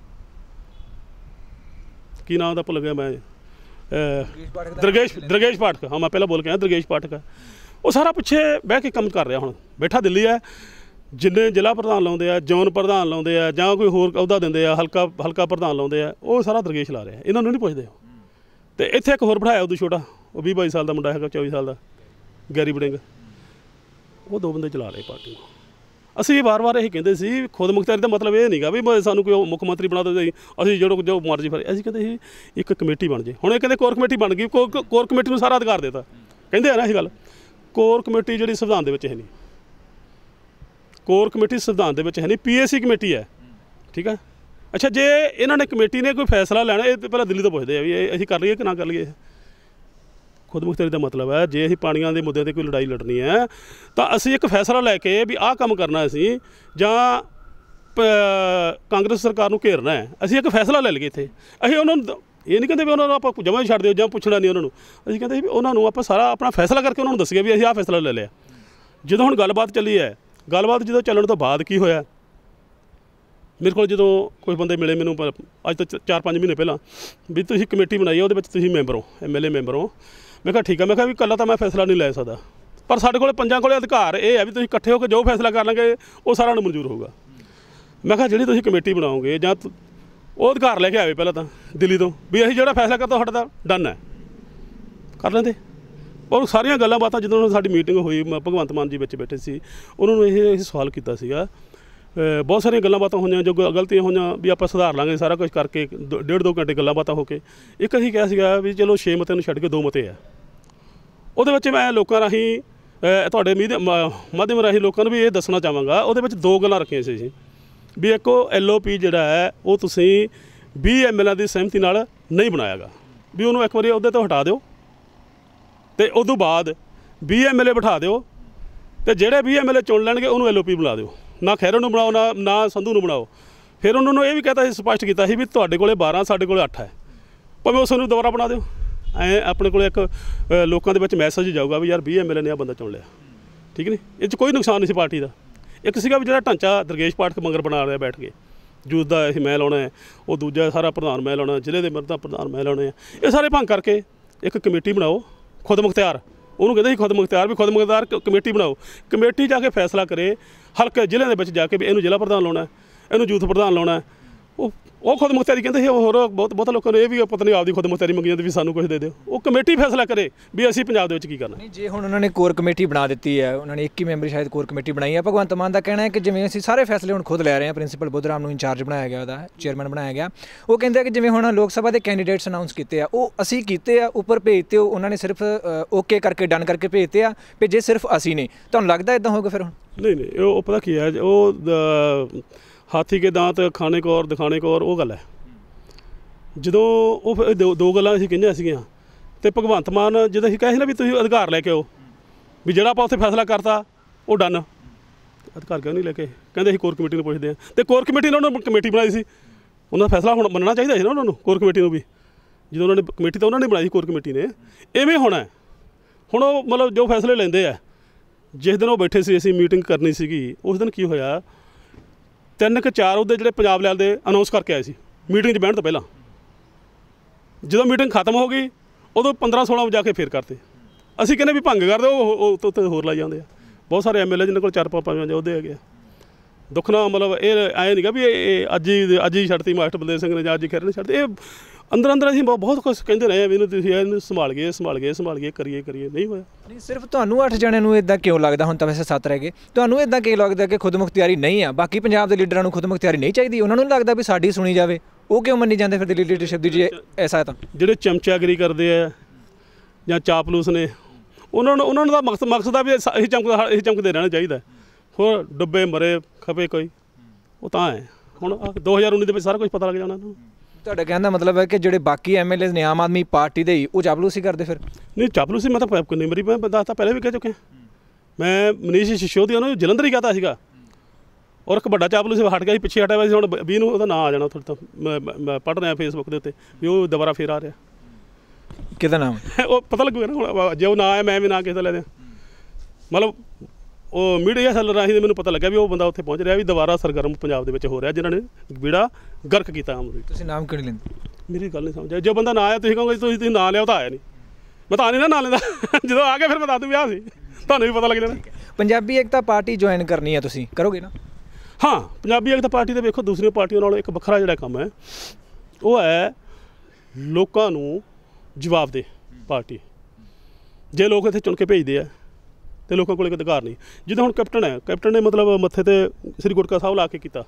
ਕੀ ਨਾਮ ਦਾ ਭੁੱਲ ਗਿਆ ਮੈਂ, ਦਰਗੇਸ਼ ਪਾਠਕ। ਹਾਂ, ਮੈਂ ਪਹਿਲਾਂ ਬੋਲ ਕੇ ਆਇਆ, ਦਰਗੇਸ਼ ਪਾਠਕ ਹੈ। ਉਹ ਸਾਰਾ ਪਿੱਛੇ ਬਹਿ ਕੇ ਕੰਮ ਕਰ ਰਿਹਾ, ਹੁਣ ਬੈਠਾ ਦਿੱਲੀ ਹੈ। ਜਿੰਨੇ ਜ਼ਿਲ੍ਹਾ ਪ੍ਰਧਾਨ ਲਾਉਂਦੇ ਆ, ਜ਼ੋਨ ਪ੍ਰਧਾਨ ਲਾਉਂਦੇ ਆ, ਜਾਂ ਕੋਈ ਹੋਰ ਅਹੁਦਾ ਦਿੰਦੇ ਆ, ਹਲਕਾ ਪ੍ਰਧਾਨ ਲਾਉਂਦੇ ਆ, ਉਹ ਸਾਰਾ ਦਰਗੇਸ਼ ਲਾ ਰਿਹਾ, ਇਹਨਾਂ ਨੂੰ ਨਹੀਂ ਪੁੱਛਦੇ। ਅਤੇ ਇੱਥੇ ਇੱਕ ਹੋਰ ਬਿਠਾਇਆ ਉਦੋਂ ਛੋਟਾ, ਉਹ 20-22 ਸਾਲ ਦਾ ਮੁੰਡਾ ਹੈਗਾ, 24 ਸਾਲ ਦਾ, ਗੈਰੀ ਬੜਿੰਗ। ਉਹ 2 ਬੰਦੇ ਚਲਾ ਰਹੇ ਪਾਰਟੀ ਨੂੰ। ਅਸੀਂ ਵਾਰ-ਵਾਰ ਇਹ ਕਹਿੰਦੇ ਸੀ ਖੁਦ ਮੁਖਤਿਆਰੀ ਦਾ ਮਤਲਬ ਇਹ ਨਹੀਂਗਾ ਵੀ ਸਾਨੂੰ ਕੋਈ ਮੁੱਖ ਮੰਤਰੀ ਬਣਾ ਦਿਓ, ਅਸੀਂ ਜੋ ਮਰਜ਼ੀ ਫਿਰ। ਅਸੀਂ ਕਹਿੰਦੇ ਸੀ ਇੱਕ ਕਮੇਟੀ ਬਣ ਜੇ। ਹੁਣ ਇਹ ਕਹਿੰਦੇ ਕੋਰ ਕਮੇਟੀ ਬਣ ਗਈ, ਕੋਰ ਕਮੇਟੀ ਨੂੰ ਸਾਰਾ ਅਧਿਕਾਰ ਦੇਤਾ। ਕਹਿੰਦੇ ਆ ਨਾ ਇਹ ਗੱਲ, ਕੋਰ ਕਮੇਟੀ ਜਿਹੜੀ ਸੰਵਿਧਾਨ ਦੇ ਵਿੱਚ ਹੈ ਨਹੀਂ, ਕੋਰ ਕਮੇਟੀ ਸੰਵਿਧਾਨ ਦੇ ਵਿੱਚ ਹੈ ਨਹੀਂ, PAC ਕਮੇਟੀ ਹੈ। ਠੀਕ ਹੈ, ਅੱਛਾ, ਜੇ ਇਹਨਾਂ ਨੇ ਕਮੇਟੀ ਨੇ ਕੋਈ ਫੈਸਲਾ ਲੈਣਾ, ਇਹ ਪਹਿਲਾਂ ਦਿੱਲੀ ਤੋਂ ਪੁੱਛਦੇ ਆ ਵੀ ਇਹ ਅਸੀਂ ਕਰ ਲਈਏ ਕਿ ਨਾ ਕਰ ਲਈਏ। ਖੁਦ ਮੁਖਤਿਆਰੀ ਦਾ ਮਤਲਬ ਹੈ ਜੇ ਅਸੀਂ ਪਾਣੀਆਂ ਦੇ ਮੁੱਦਿਆਂ 'ਤੇ ਕੋਈ ਲੜਾਈ ਲੜਨੀ ਹੈ ਤਾਂ ਅਸੀਂ ਇੱਕ ਫੈਸਲਾ ਲੈ ਕੇ ਵੀ ਆਹ ਕੰਮ ਕਰਨਾ ਅਸੀਂ, ਜਾਂ ਕਾਂਗਰਸ ਸਰਕਾਰ ਨੂੰ ਘੇਰਨਾ ਹੈ, ਅਸੀਂ ਇੱਕ ਫੈਸਲਾ ਲੈ ਲਈਏ ਇੱਥੇ। ਅਸੀਂ ਉਹਨਾਂ ਨੂੰ ਇਹ ਨਹੀਂ ਕਹਿੰਦੇ ਵੀ ਉਹਨਾਂ ਨੂੰ ਆਪਾਂ ਜਮਾਂ ਹੀ ਛੱਡ ਦਿਓ ਜਾਂ ਪੁੱਛਣਾ ਨਹੀਂ ਉਹਨਾਂ ਨੂੰ। ਅਸੀਂ ਕਹਿੰਦੇ ਵੀ ਉਹਨਾਂ ਨੂੰ ਆਪਾਂ ਸਾਰਾ ਆਪਣਾ ਫੈਸਲਾ ਕਰਕੇ ਉਹਨਾਂ ਨੂੰ ਦੱਸੀਏ ਵੀ ਅਸੀਂ ਆਹ ਫੈਸਲਾ ਲੈ ਲਿਆ। ਜਦੋਂ ਹੁਣ ਗੱਲਬਾਤ ਚੱਲੀ ਹੈ, ਗੱਲਬਾਤ ਜਦੋਂ ਚੱਲਣ ਤੋਂ ਬਾਅਦ ਕੀ ਹੋਇਆ, ਮੇਰੇ ਕੋਲ ਜਦੋਂ ਕੋਈ ਬੰਦੇ ਮਿਲੇ ਮੈਨੂੰ ਅੱਜ ਤੋਂ 4-5 ਮਹੀਨੇ ਪਹਿਲਾਂ, ਵੀ ਤੁਸੀਂ ਕਮੇਟੀ ਬਣਾਈ ਹੈ, ਉਹਦੇ ਵਿੱਚ ਤੁਸੀਂ ਮੈਂਬਰ ਹੋ, MLA ਮੈਂਬਰ ਹੋ। ਮੈਂ ਕਿਹਾ ਠੀਕ ਹੈ। ਮੈਂ ਕਿਹਾ ਵੀ ਇਕੱਲਾ ਤਾਂ ਮੈਂ ਫੈਸਲਾ ਨਹੀਂ ਲੈ ਸਕਦਾ, ਪਰ ਸਾਡੇ ਕੋਲ ਪੰਜਾਂ ਕੋਲ ਅਧਿਕਾਰ ਇਹ ਹੈ ਵੀ ਤੁਸੀਂ ਇਕੱਠੇ ਹੋ ਕੇ ਜੋ ਫੈਸਲਾ ਕਰ ਲਾਂਗੇ ਉਹ ਸਾਰਿਆਂ ਨੂੰ ਮਨਜ਼ੂਰ ਹੋਊਗਾ। ਮੈਂ ਕਿਹਾ ਜਿਹੜੀ ਤੁਸੀਂ ਕਮੇਟੀ ਬਣਾਓਗੇ ਜਾਂ ਉਹ ਅਧਿਕਾਰ ਲੈ ਕੇ ਆਵੇ ਪਹਿਲਾਂ ਤਾਂ ਦਿੱਲੀ ਤੋਂ, ਵੀ ਅਸੀਂ ਜਿਹੜਾ ਫੈਸਲਾ ਕਰਦਾ ਸਾਡਾ ਤਾਂ ਡਨ ਹੈ, ਕਰ ਲੈਂਦੇ। ਔਰ ਸਾਰੀਆਂ ਗੱਲਾਂ ਬਾਤਾਂ ਜਦੋਂ ਸਾਡੀ ਮੀਟਿੰਗ ਹੋਈ, ਭਗਵੰਤ ਮਾਨ ਜੀ ਵਿੱਚ ਬੈਠੇ ਸੀ, ਉਹਨਾਂ ਨੂੰ ਇਹ ਸਵਾਲ ਕੀਤਾ ਸੀਗਾ। ਬਹੁਤ ਸਾਰੀਆਂ ਗੱਲਾਂ ਬਾਤਾਂ ਹੋਈਆਂ, ਜੋ ਗਲਤੀਆਂ ਹੋਈਆਂ ਵੀ ਆਪਾਂ ਸੁਧਾਰ ਲਾਂਗੇ, ਸਾਰਾ ਕੁਝ ਕਰਕੇ 1.5-2 ਘੰਟੇ ਗੱਲਾਂ ਬਾਤਾਂ ਹੋ ਕੇ ਇੱਕ ਅਸੀਂ ਕਿਹਾ ਸੀਗਾ ਵੀ ਚਲੋ 6 ਮਤੇ ਨੂੰ ਛੱਡ ਕੇ 2 ਮਤੇ ਆ। ਉਹਦੇ ਵਿੱਚ ਮੈਂ ਲੋਕਾਂ ਰਾਹੀਂ ਤੁਹਾਡੇ ਮਾਧਿਅਮ ਰਾਹੀਂ ਲੋਕਾਂ ਨੂੰ ਵੀ ਇਹ ਦੱਸਣਾ ਚਾਹਾਂਗਾ, ਉਹਦੇ ਵਿੱਚ 2 ਗੱਲਾਂ ਰੱਖੀਆਂ ਸੀ ਜੀ, ਵੀ ਇੱਕ ਉਹ LOP ਜਿਹੜਾ ਹੈ ਉਹ ਤੁਸੀਂ 20 MLA ਦੀ ਸਹਿਮਤੀ ਨਾਲ ਨਹੀਂ ਬਣਾਇਆਗਾ, ਵੀ ਉਹਨੂੰ ਇੱਕ ਵਾਰੀ ਉਹਦੇ ਤੋਂ ਹਟਾ ਦਿਓ, ਅਤੇ ਉਦੋਂ ਬਾਅਦ 20 MLA ਬਿਠਾ ਦਿਓ, ਅਤੇ ਜਿਹੜੇ 20 MLA ਚੁਣ ਲੈਣਗੇ ਉਹਨੂੰ LOP ਬੁਲਾ ਦਿਓ, ਨਾ ਖਹਿਰਾ ਨੂੰ ਬਣਾਓ ਨਾ ਸੰਧੂ ਨੂੰ ਬਣਾਓ। ਫਿਰ ਉਹਨਾਂ ਨੂੰ ਇਹ ਵੀ ਕਹਿਤਾ ਸੀ, ਸਪਸ਼ਟ ਕੀਤਾ ਸੀ ਵੀ ਤੁਹਾਡੇ ਕੋਲ 12 ਸਾਡੇ ਕੋਲ 8 ਹੈ, ਭਾਵੇਂ ਉਸ ਨੂੰ ਦੁਬਾਰਾ ਬਣਾ ਦਿਓ। ਐਂ ਆਪਣੇ ਕੋਲ ਇੱਕ ਲੋਕਾਂ ਦੇ ਵਿੱਚ ਮੈਸੇਜ ਜਾਊਗਾ ਵੀ ਯਾਰ 20 MLA ਨੇ ਆ ਬੰਦਾ ਚੁਣ ਲਿਆ, ਠੀਕ ਨਹੀਂ। ਇਹ 'ਚ ਕੋਈ ਨੁਕਸਾਨ ਨਹੀਂ ਸੀ ਪਾਰਟੀ ਦਾ। ਇੱਕ ਸੀਗਾ ਵੀ ਜਿਹੜਾ ਢਾਂਚਾ ਦਰਗੇਸ਼ ਪਾਠਕ ਮੰਗਰ ਬਣਾ ਰਿਹਾ ਬੈਠ ਕੇ, ਜੂਸ ਦਾ ਅਸੀਂ ਮੈਂ ਲਾਉਣਾ ਹੈ, ਉਹ ਦੂਜਾ ਸਾਰਾ ਪ੍ਰਧਾਨ ਮੈਂ ਲਾਉਣਾ, ਜ਼ਿਲ੍ਹੇ ਦੇ ਮਰਦਾ ਪ੍ਰਧਾਨ ਮੈਂ ਲਾਉਣੇ ਆ, ਇਹ ਸਾਰੇ ਭੰਗ ਕਰਕੇ ਇੱਕ ਕਮੇਟੀ ਬਣਾਓ ਖੁਦ ਮੁਖਤਿਆਰ। ਉਹਨੂੰ ਕਹਿੰਦੇ ਸੀ ਖੁਦ ਮੁਖਤਿਆਰ, ਵੀ ਖੁਦ ਮੁਖਤਿਆਰ ਕਮੇਟੀ ਬਣਾਓ। ਕਮੇਟੀ ਜਾ ਕੇ ਫੈਸਲਾ ਕਰੇ ਹਲਕੇ ਜ਼ਿਲ੍ਹੇ ਦੇ ਵਿੱਚ ਜਾ ਕੇ ਵੀ ਇਹਨੂੰ ਜ਼ਿਲ੍ਹਾ ਪ੍ਰਧਾਨ ਲਾਉਣਾ, ਇਹਨੂੰ ਯੂਥ ਪ੍ਰਧਾਨ ਲਾਉਣਾ। ਉਹ ਖੁਦ ਮੁਖਤਿਆਰੀ ਕਹਿੰਦੇ ਸੀ। ਹੋਰ ਬਹੁਤ ਲੋਕਾਂ ਨੂੰ ਇਹ ਵੀ ਪਤਾ ਨਹੀਂ ਆਪਦੀ ਖੁਦ ਮੁਖਤਿਆਰੀ ਮੰਗੀ ਜਾਂਦੀ ਵੀ ਸਾਨੂੰ ਕੁਝ ਦੇ ਦਿਓ। ਉਹ ਕਮੇਟੀ ਫੈਸਲਾ ਕਰੇ ਵੀ ਅਸੀਂ ਪੰਜਾਬ ਦੇ ਵਿੱਚ ਕੀ ਕਰਨਾ। ਨਹੀਂ, ਜੇ ਹੁਣ ਉਹਨਾਂ ਨੇ ਕੋਰ ਕਮੇਟੀ ਬਣਾ ਦਿੱਤੀ ਹੈ, ਉਹਨਾਂ ਨੇ 21 ਮੈਂਬਰੀ ਸ਼ਾਇਦ ਕੋਰ ਕਮੇਟੀ ਬਣਾਈ ਹੈ। ਭਗਵੰਤ ਮਾਨ ਦਾ ਕਹਿਣਾ ਹੈ ਕਿ ਜਿਵੇਂ ਅਸੀਂ ਸਾਰੇ ਫੈਸਲੇ ਹੁਣ ਖੁਦ ਲੈ ਰਹੇ ਹਾਂ, ਪ੍ਰਿੰਸੀਪਲ ਬੁੱਧਰਾਮ ਨੂੰ ਇੰਚਾਰਜ ਬਣਾਇਆ ਗਿਆ, ਉਹਦਾ ਚੇਅਰਮੈਨ ਬਣਾਇਆ ਗਿਆ। ਉਹ ਕਹਿੰਦੇ ਕਿ ਜਿਵੇਂ ਹੁਣ ਲੋਕ ਸਭਾ ਦੇ ਕੈਂਡੀਡੇਟਸ ਅਨਾਉਂਸ ਕੀਤੇ ਆ, ਉਹ ਅਸੀਂ ਕੀਤੇ ਆ, ਉੱਪਰ ਭੇਜਤੇ ਉਹਨਾਂ ਨੇ ਸਿਰਫ ਓਕੇ ਕਰਕੇ ਡਨ ਕਰਕੇ ਭੇਜਤੇ ਆ, ਭੇਜੇ ਸਿਰਫ ਅਸੀਂ ਨੇ। ਤੁਹਾਨੂੰ ਲੱਗਦਾ ਇੱਦਾਂ ਹੋਊਗਾ ਫਿਰ ਹੁਣ? ਨਹੀਂ, ਉਹ ਪਤਾ ਕੀ ਹੈ, ਉਹ ਹਾਥੀ ਕੇ ਦਾਂਤ ਖਾਣੇ ਕੋ ਔਰ ਦਿਖਾਣੇ ਕੋ ਔਰ ਉਹ ਗੱਲ ਹੈ। ਜਦੋਂ ਉਹ ਦੋ ਗੱਲਾਂ ਅਸੀਂ ਕਹੀਆਂ ਸੀਗੀਆਂ, ਅਤੇ ਭਗਵੰਤ ਮਾਨ ਜਦੋਂ ਅਸੀਂ ਕਹੇ ਸੀ ਨਾ ਵੀ ਤੁਸੀਂ ਅਧਿਕਾਰ ਲੈ ਕੇ ਆਓ, ਵੀ ਜਿਹੜਾ ਆਪਾਂ ਉੱਥੇ ਫੈਸਲਾ ਕਰਤਾ ਉਹ ਡਨ। ਅਧਿਕਾਰ ਕਿਉਂ ਨਹੀਂ ਲੈ ਕੇ? ਕਹਿੰਦੇ ਅਸੀਂ ਕੋਰ ਕਮੇਟੀ ਨੂੰ ਪੁੱਛਦੇ ਹਾਂ, ਅਤੇ ਕੋਰ ਕਮੇਟੀ ਨੇ ਉਹਨਾਂ ਨੂੰ ਕਮੇਟੀ ਬਣਾਈ ਸੀ, ਉਹਨਾਂ ਦਾ ਫੈਸਲਾ ਹੁਣ ਮੰਨਣਾ ਚਾਹੀਦਾ ਸੀ ਨਾ ਉਹਨਾਂ ਨੂੰ, ਕੋਰ ਕਮੇਟੀ ਨੂੰ ਵੀ। ਜਦੋਂ ਉਹਨਾਂ ਨੇ ਕਮੇਟੀ ਤਾਂ ਉਹਨਾਂ ਨੇ ਬਣਾਈ ਸੀ ਕੋਰ ਕਮੇਟੀ ਨੇ। ਇਵੇਂ ਹੋਣਾ ਹੁਣ ਉਹ ਮਤਲਬ ਜੋ ਫੈਸਲੇ ਲੈਂਦੇ ਆ। ਜਿਸ ਦਿਨ ਉਹ ਬੈਠੇ ਸੀ, ਅਸੀਂ ਮੀਟਿੰਗ ਕਰਨੀ ਸੀਗੀ, ਉਸ ਦਿਨ ਕੀ ਹੋਇਆ, 3 ਕਿ 4 ਉਹਦੇ ਜਿਹੜੇ ਪੰਜਾਬ ਲੈਵਲ ਦੇ ਅਨਾਊਂਸ ਕਰਕੇ ਆਏ ਸੀ ਮੀਟਿੰਗ 'ਚ ਬਹਿਣ ਤੋਂ ਪਹਿਲਾਂ। ਜਦੋਂ ਮੀਟਿੰਗ ਖਤਮ ਹੋ ਗਈ ਉਦੋਂ 15-16 ਜਾ ਕੇ ਫੇਰ ਕਰਤੇ। ਅਸੀਂ ਕਹਿੰਦੇ ਵੀ ਭੰਗ ਕਰਦੇ, ਉਹ ਉੱਤੇ ਹੋਰ ਲਾਈ ਜਾਂਦੇ ਆ। ਬਹੁਤ ਸਾਰੇ MLA ਜਿਹਨਾਂ ਕੋਲ 4-5 ਅਹੁਦੇ ਹੈਗੇ ਆ। ਦੁੱਖ ਨਾਲ ਮਤਲਬ ਇਹ ਐਂ ਨਹੀਂ ਗਾ ਵੀ ਇਹ ਅੱਜ ਹੀ ਛੱਡਤੀ ਮਾਸਟਰ ਬਲਦੇਵ ਸਿੰਘ ਨੇ ਜਾਂ ਅੱਜ ਹੀ ਖਹਿਰੇ ਨੇ ਛੱਡਤੀ। ਇਹ ਅੰਦਰ ਅਸੀਂ ਬਹੁਤ ਕੁਛ ਕਹਿੰਦੇ ਰਹੇ ਆ ਵੀ ਇਹਨੂੰ ਤੁਸੀਂ ਇਹਨੂੰ ਸੰਭਾਲ ਗਏ ਕਰੀਏ ਨਹੀਂ ਹੋਇਆ। ਨਹੀਂ, ਸਿਰਫ ਤੁਹਾਨੂੰ 8 ਜਣਿਆਂ ਨੂੰ ਇੱਦਾਂ ਕਿਉਂ ਲੱਗਦਾ? ਹੁਣ ਤਾਂ ਵੈਸੇ 7 ਰਹਿ ਗਏ। ਤੁਹਾਨੂੰ ਇੱਦਾਂ ਕਿਉਂ ਲੱਗਦਾ ਕਿ ਖੁਦ ਮੁਖਤਿਆਰੀ ਨਹੀਂ ਆ? ਬਾਕੀ ਪੰਜਾਬ ਦੇ ਲੀਡਰਾਂ ਨੂੰ ਖੁਦ ਮੁਖਤਿਆਰੀ ਨਹੀਂ ਚਾਹੀਦੀ? ਉਹਨਾਂ ਨੂੰ ਲੱਗਦਾ ਵੀ ਸਾਡੀ ਸੁਣੀ ਜਾਵੇ? ਉਹ ਕਿਉਂ ਮੰਨੀ ਜਾਂਦੇ ਫਿਰ ਦਿੱਲੀ ਲੀਡਰਸ਼ਿਪ ਦੀ ਜੇ ਐਸਾ ਤਾਂ? ਜਿਹੜੇ ਚਮਚਾਗਰੀ ਕਰਦੇ ਆ ਜਾਂ ਚਾਪਲੂਸ ਨੇ, ਉਹਨਾਂ ਦਾ ਮਕਸਦ ਆ ਵੀ ਇਹ ਚਮਕਦੇ ਰਹਿਣਾ ਚਾਹੀਦਾ। ਹੋਰ ਡੁੱਬੇ ਮਰੇ ਖਪੇ ਕੋਈ, ਉਹ ਤਾਂ ਹੈ। ਹੁਣ 2019 ਦੇ ਵਿੱਚ ਸਾਰਾ ਕੁਝ ਪਤਾ ਲੱਗ ਜਾਣਾ ਇਹਨਾਂ ਨੂੰ। ਤੁਹਾਡਾ ਕਹਿਣ ਦਾ ਮਤਲਬ ਹੈ ਕਿ ਜਿਹੜੇ ਬਾਕੀ MLA ਨੇ ਆਮ ਆਦਮੀ ਪਾਰਟੀ ਦੇ ਹੀ, ਉਹ ਚਾਪਲੂਸੀ ਕਰਦੇ ਫਿਰ? ਨਹੀਂ, ਚਾਪਲੂਸੀ ਮੈਂ ਤਾਂ ਕਿੰਨੀ ਵਾਰੀ ਮੈਂ ਦੱਸਤਾ, ਪਹਿਲੇ ਵੀ ਕਹਿ ਚੁੱਕਿਆ। ਮੈਂ ਮਨੀਸ਼ ਸਿਸੋਦੀਆ ਉਹਨੂੰ ਜਲੰਧਰ ਹੀ ਕਹਤਾ ਸੀਗਾ, ਔਰ ਇੱਕ ਵੱਡਾ ਚਾਪਲੂਸੀ ਹਟ ਗਿਆ ਸੀ, ਪਿੱਛੇ ਹਟਿਆ ਹੋਇਆ ਸੀ। ਹੁਣ 20 ਨੂੰ ਉਹਦਾ ਨਾਂ ਆ ਜਾਣਾ। ਥੋੜ੍ਹਾ ਤਾਂ ਮੈਂ ਪੜ੍ਹ ਰਿਹਾ ਫੇਸਬੁੱਕ ਦੇ ਉੱਤੇ ਵੀ ਉਹ ਦੁਬਾਰਾ ਫੇਰ ਆ ਰਿਹਾ। ਕਿਹਦਾ ਨਾਮ? ਉਹ ਪਤਾ ਲੱਗੂਗਾ ਨਾ ਹੁਣ, ਜੇ ਉਹ ਨਾਂ ਆਇਆ ਮੈਂ ਵੀ ਨਾਂ ਕਿਸੇ ਦਾ ਲੈ ਦਿਆਂ। ਮਤਲਬ ਉਹ ਮੀਡੀਆ ਸੈੱਲ ਰਾਹੀਂ ਮੈਨੂੰ ਪਤਾ ਲੱਗਿਆ ਵੀ ਉਹ ਬੰਦਾ ਉੱਥੇ ਪਹੁੰਚ ਰਿਹਾ, ਵੀ ਦੁਬਾਰਾ ਸਰਗਰਮ ਪੰਜਾਬ ਦੇ ਵਿੱਚ ਹੋ ਰਿਹਾ, ਜਿਨ੍ਹਾਂ ਨੇ ਬੇੜਾ ਗਰਕ ਕੀਤਾ। ਤੁਸੀਂ ਨਾਮ ਕਿਉਂ ਨਹੀਂ ਲੈਂਦੇ? ਮੇਰੀ ਗੱਲ ਨਹੀਂ ਸਮਝਿਆ। ਜੇ ਬੰਦਾ ਨਾ ਆਇਆ ਤੁਸੀਂ ਕਹੋਗੇ ਤੁਸੀਂ ਨਾਂ ਲਿਆ, ਉਹ ਤਾਂ ਆਇਆ ਨਹੀਂ। ਮੈਂ ਤਾਂ ਨਹੀਂ ਨਾ ਨਾਂ ਲੈਂਦਾ। ਜਦੋਂ ਆ ਗਿਆ ਫਿਰ ਮੈਂ ਦੱਸ ਦੂੰ ਵੀ ਆਹ ਸੀ, ਤੁਹਾਨੂੰ ਵੀ ਪਤਾ ਲੱਗ ਜਾਣਾ। ਪੰਜਾਬੀ ਏਕਤਾ ਪਾਰਟੀ ਜੁਆਇਨ ਕਰਨੀ ਹੈ, ਤੁਸੀਂ ਕਰੋਗੇ ਨਾ? ਹਾਂ, ਪੰਜਾਬੀ ਏਕਤਾ ਪਾਰਟੀ ਦੇ ਵੇਖੋ ਦੂਸਰੀਆਂ ਪਾਰਟੀਆਂ ਨਾਲੋਂ ਇੱਕ ਵੱਖਰਾ ਜਿਹੜਾ ਕੰਮ ਹੈ ਉਹ ਹੈ ਲੋਕਾਂ ਨੂੰ ਜਵਾਬ ਦੇ ਪਾਰਟੀ। ਜੇ ਲੋਕ ਇੱਥੇ ਚੁਣ ਕੇ ਭੇਜਦੇ ਆ ਅਤੇ ਲੋਕਾਂ ਕੋਲ ਇੱਕ ਅਧਿਕਾਰ ਨਹੀਂ। ਜਿੱਦਾਂ ਹੁਣ ਕੈਪਟਨ ਨੇ ਮਤਲਬ ਮੱਥੇ 'ਤੇ ਸ੍ਰੀ ਗੁਟਕਾ ਸਾਹਿਬ ਲਾ ਕੇ ਕੀਤਾ,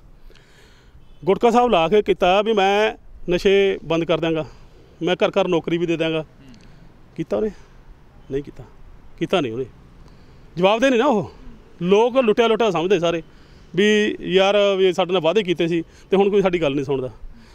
ਵੀ ਮੈਂ ਨਸ਼ੇ ਬੰਦ ਕਰ ਦਿਆਂਗਾ, ਮੈਂ ਘਰ ਨੌਕਰੀ ਵੀ ਦੇ ਦਿਆਂਗਾ। ਕੀਤਾ ਉਹਨੇ? ਨਹੀਂ ਕੀਤਾ ਨਹੀਂ ਉਹਨੇ। ਜਵਾਬ ਦੇ ਨਹੀਂ ਨਾ ਉਹ। ਲੋਕ ਲੁੱਟਿਆ ਸਮਝਦੇ ਸਾਰੇ ਵੀ ਯਾਰ ਵੀ ਸਾਡੇ ਨਾਲ ਵਾਅਦੇ ਕੀਤੇ ਸੀ ਅਤੇ ਹੁਣ ਕੋਈ ਸਾਡੀ ਗੱਲ ਨਹੀਂ ਸੁਣਦਾ।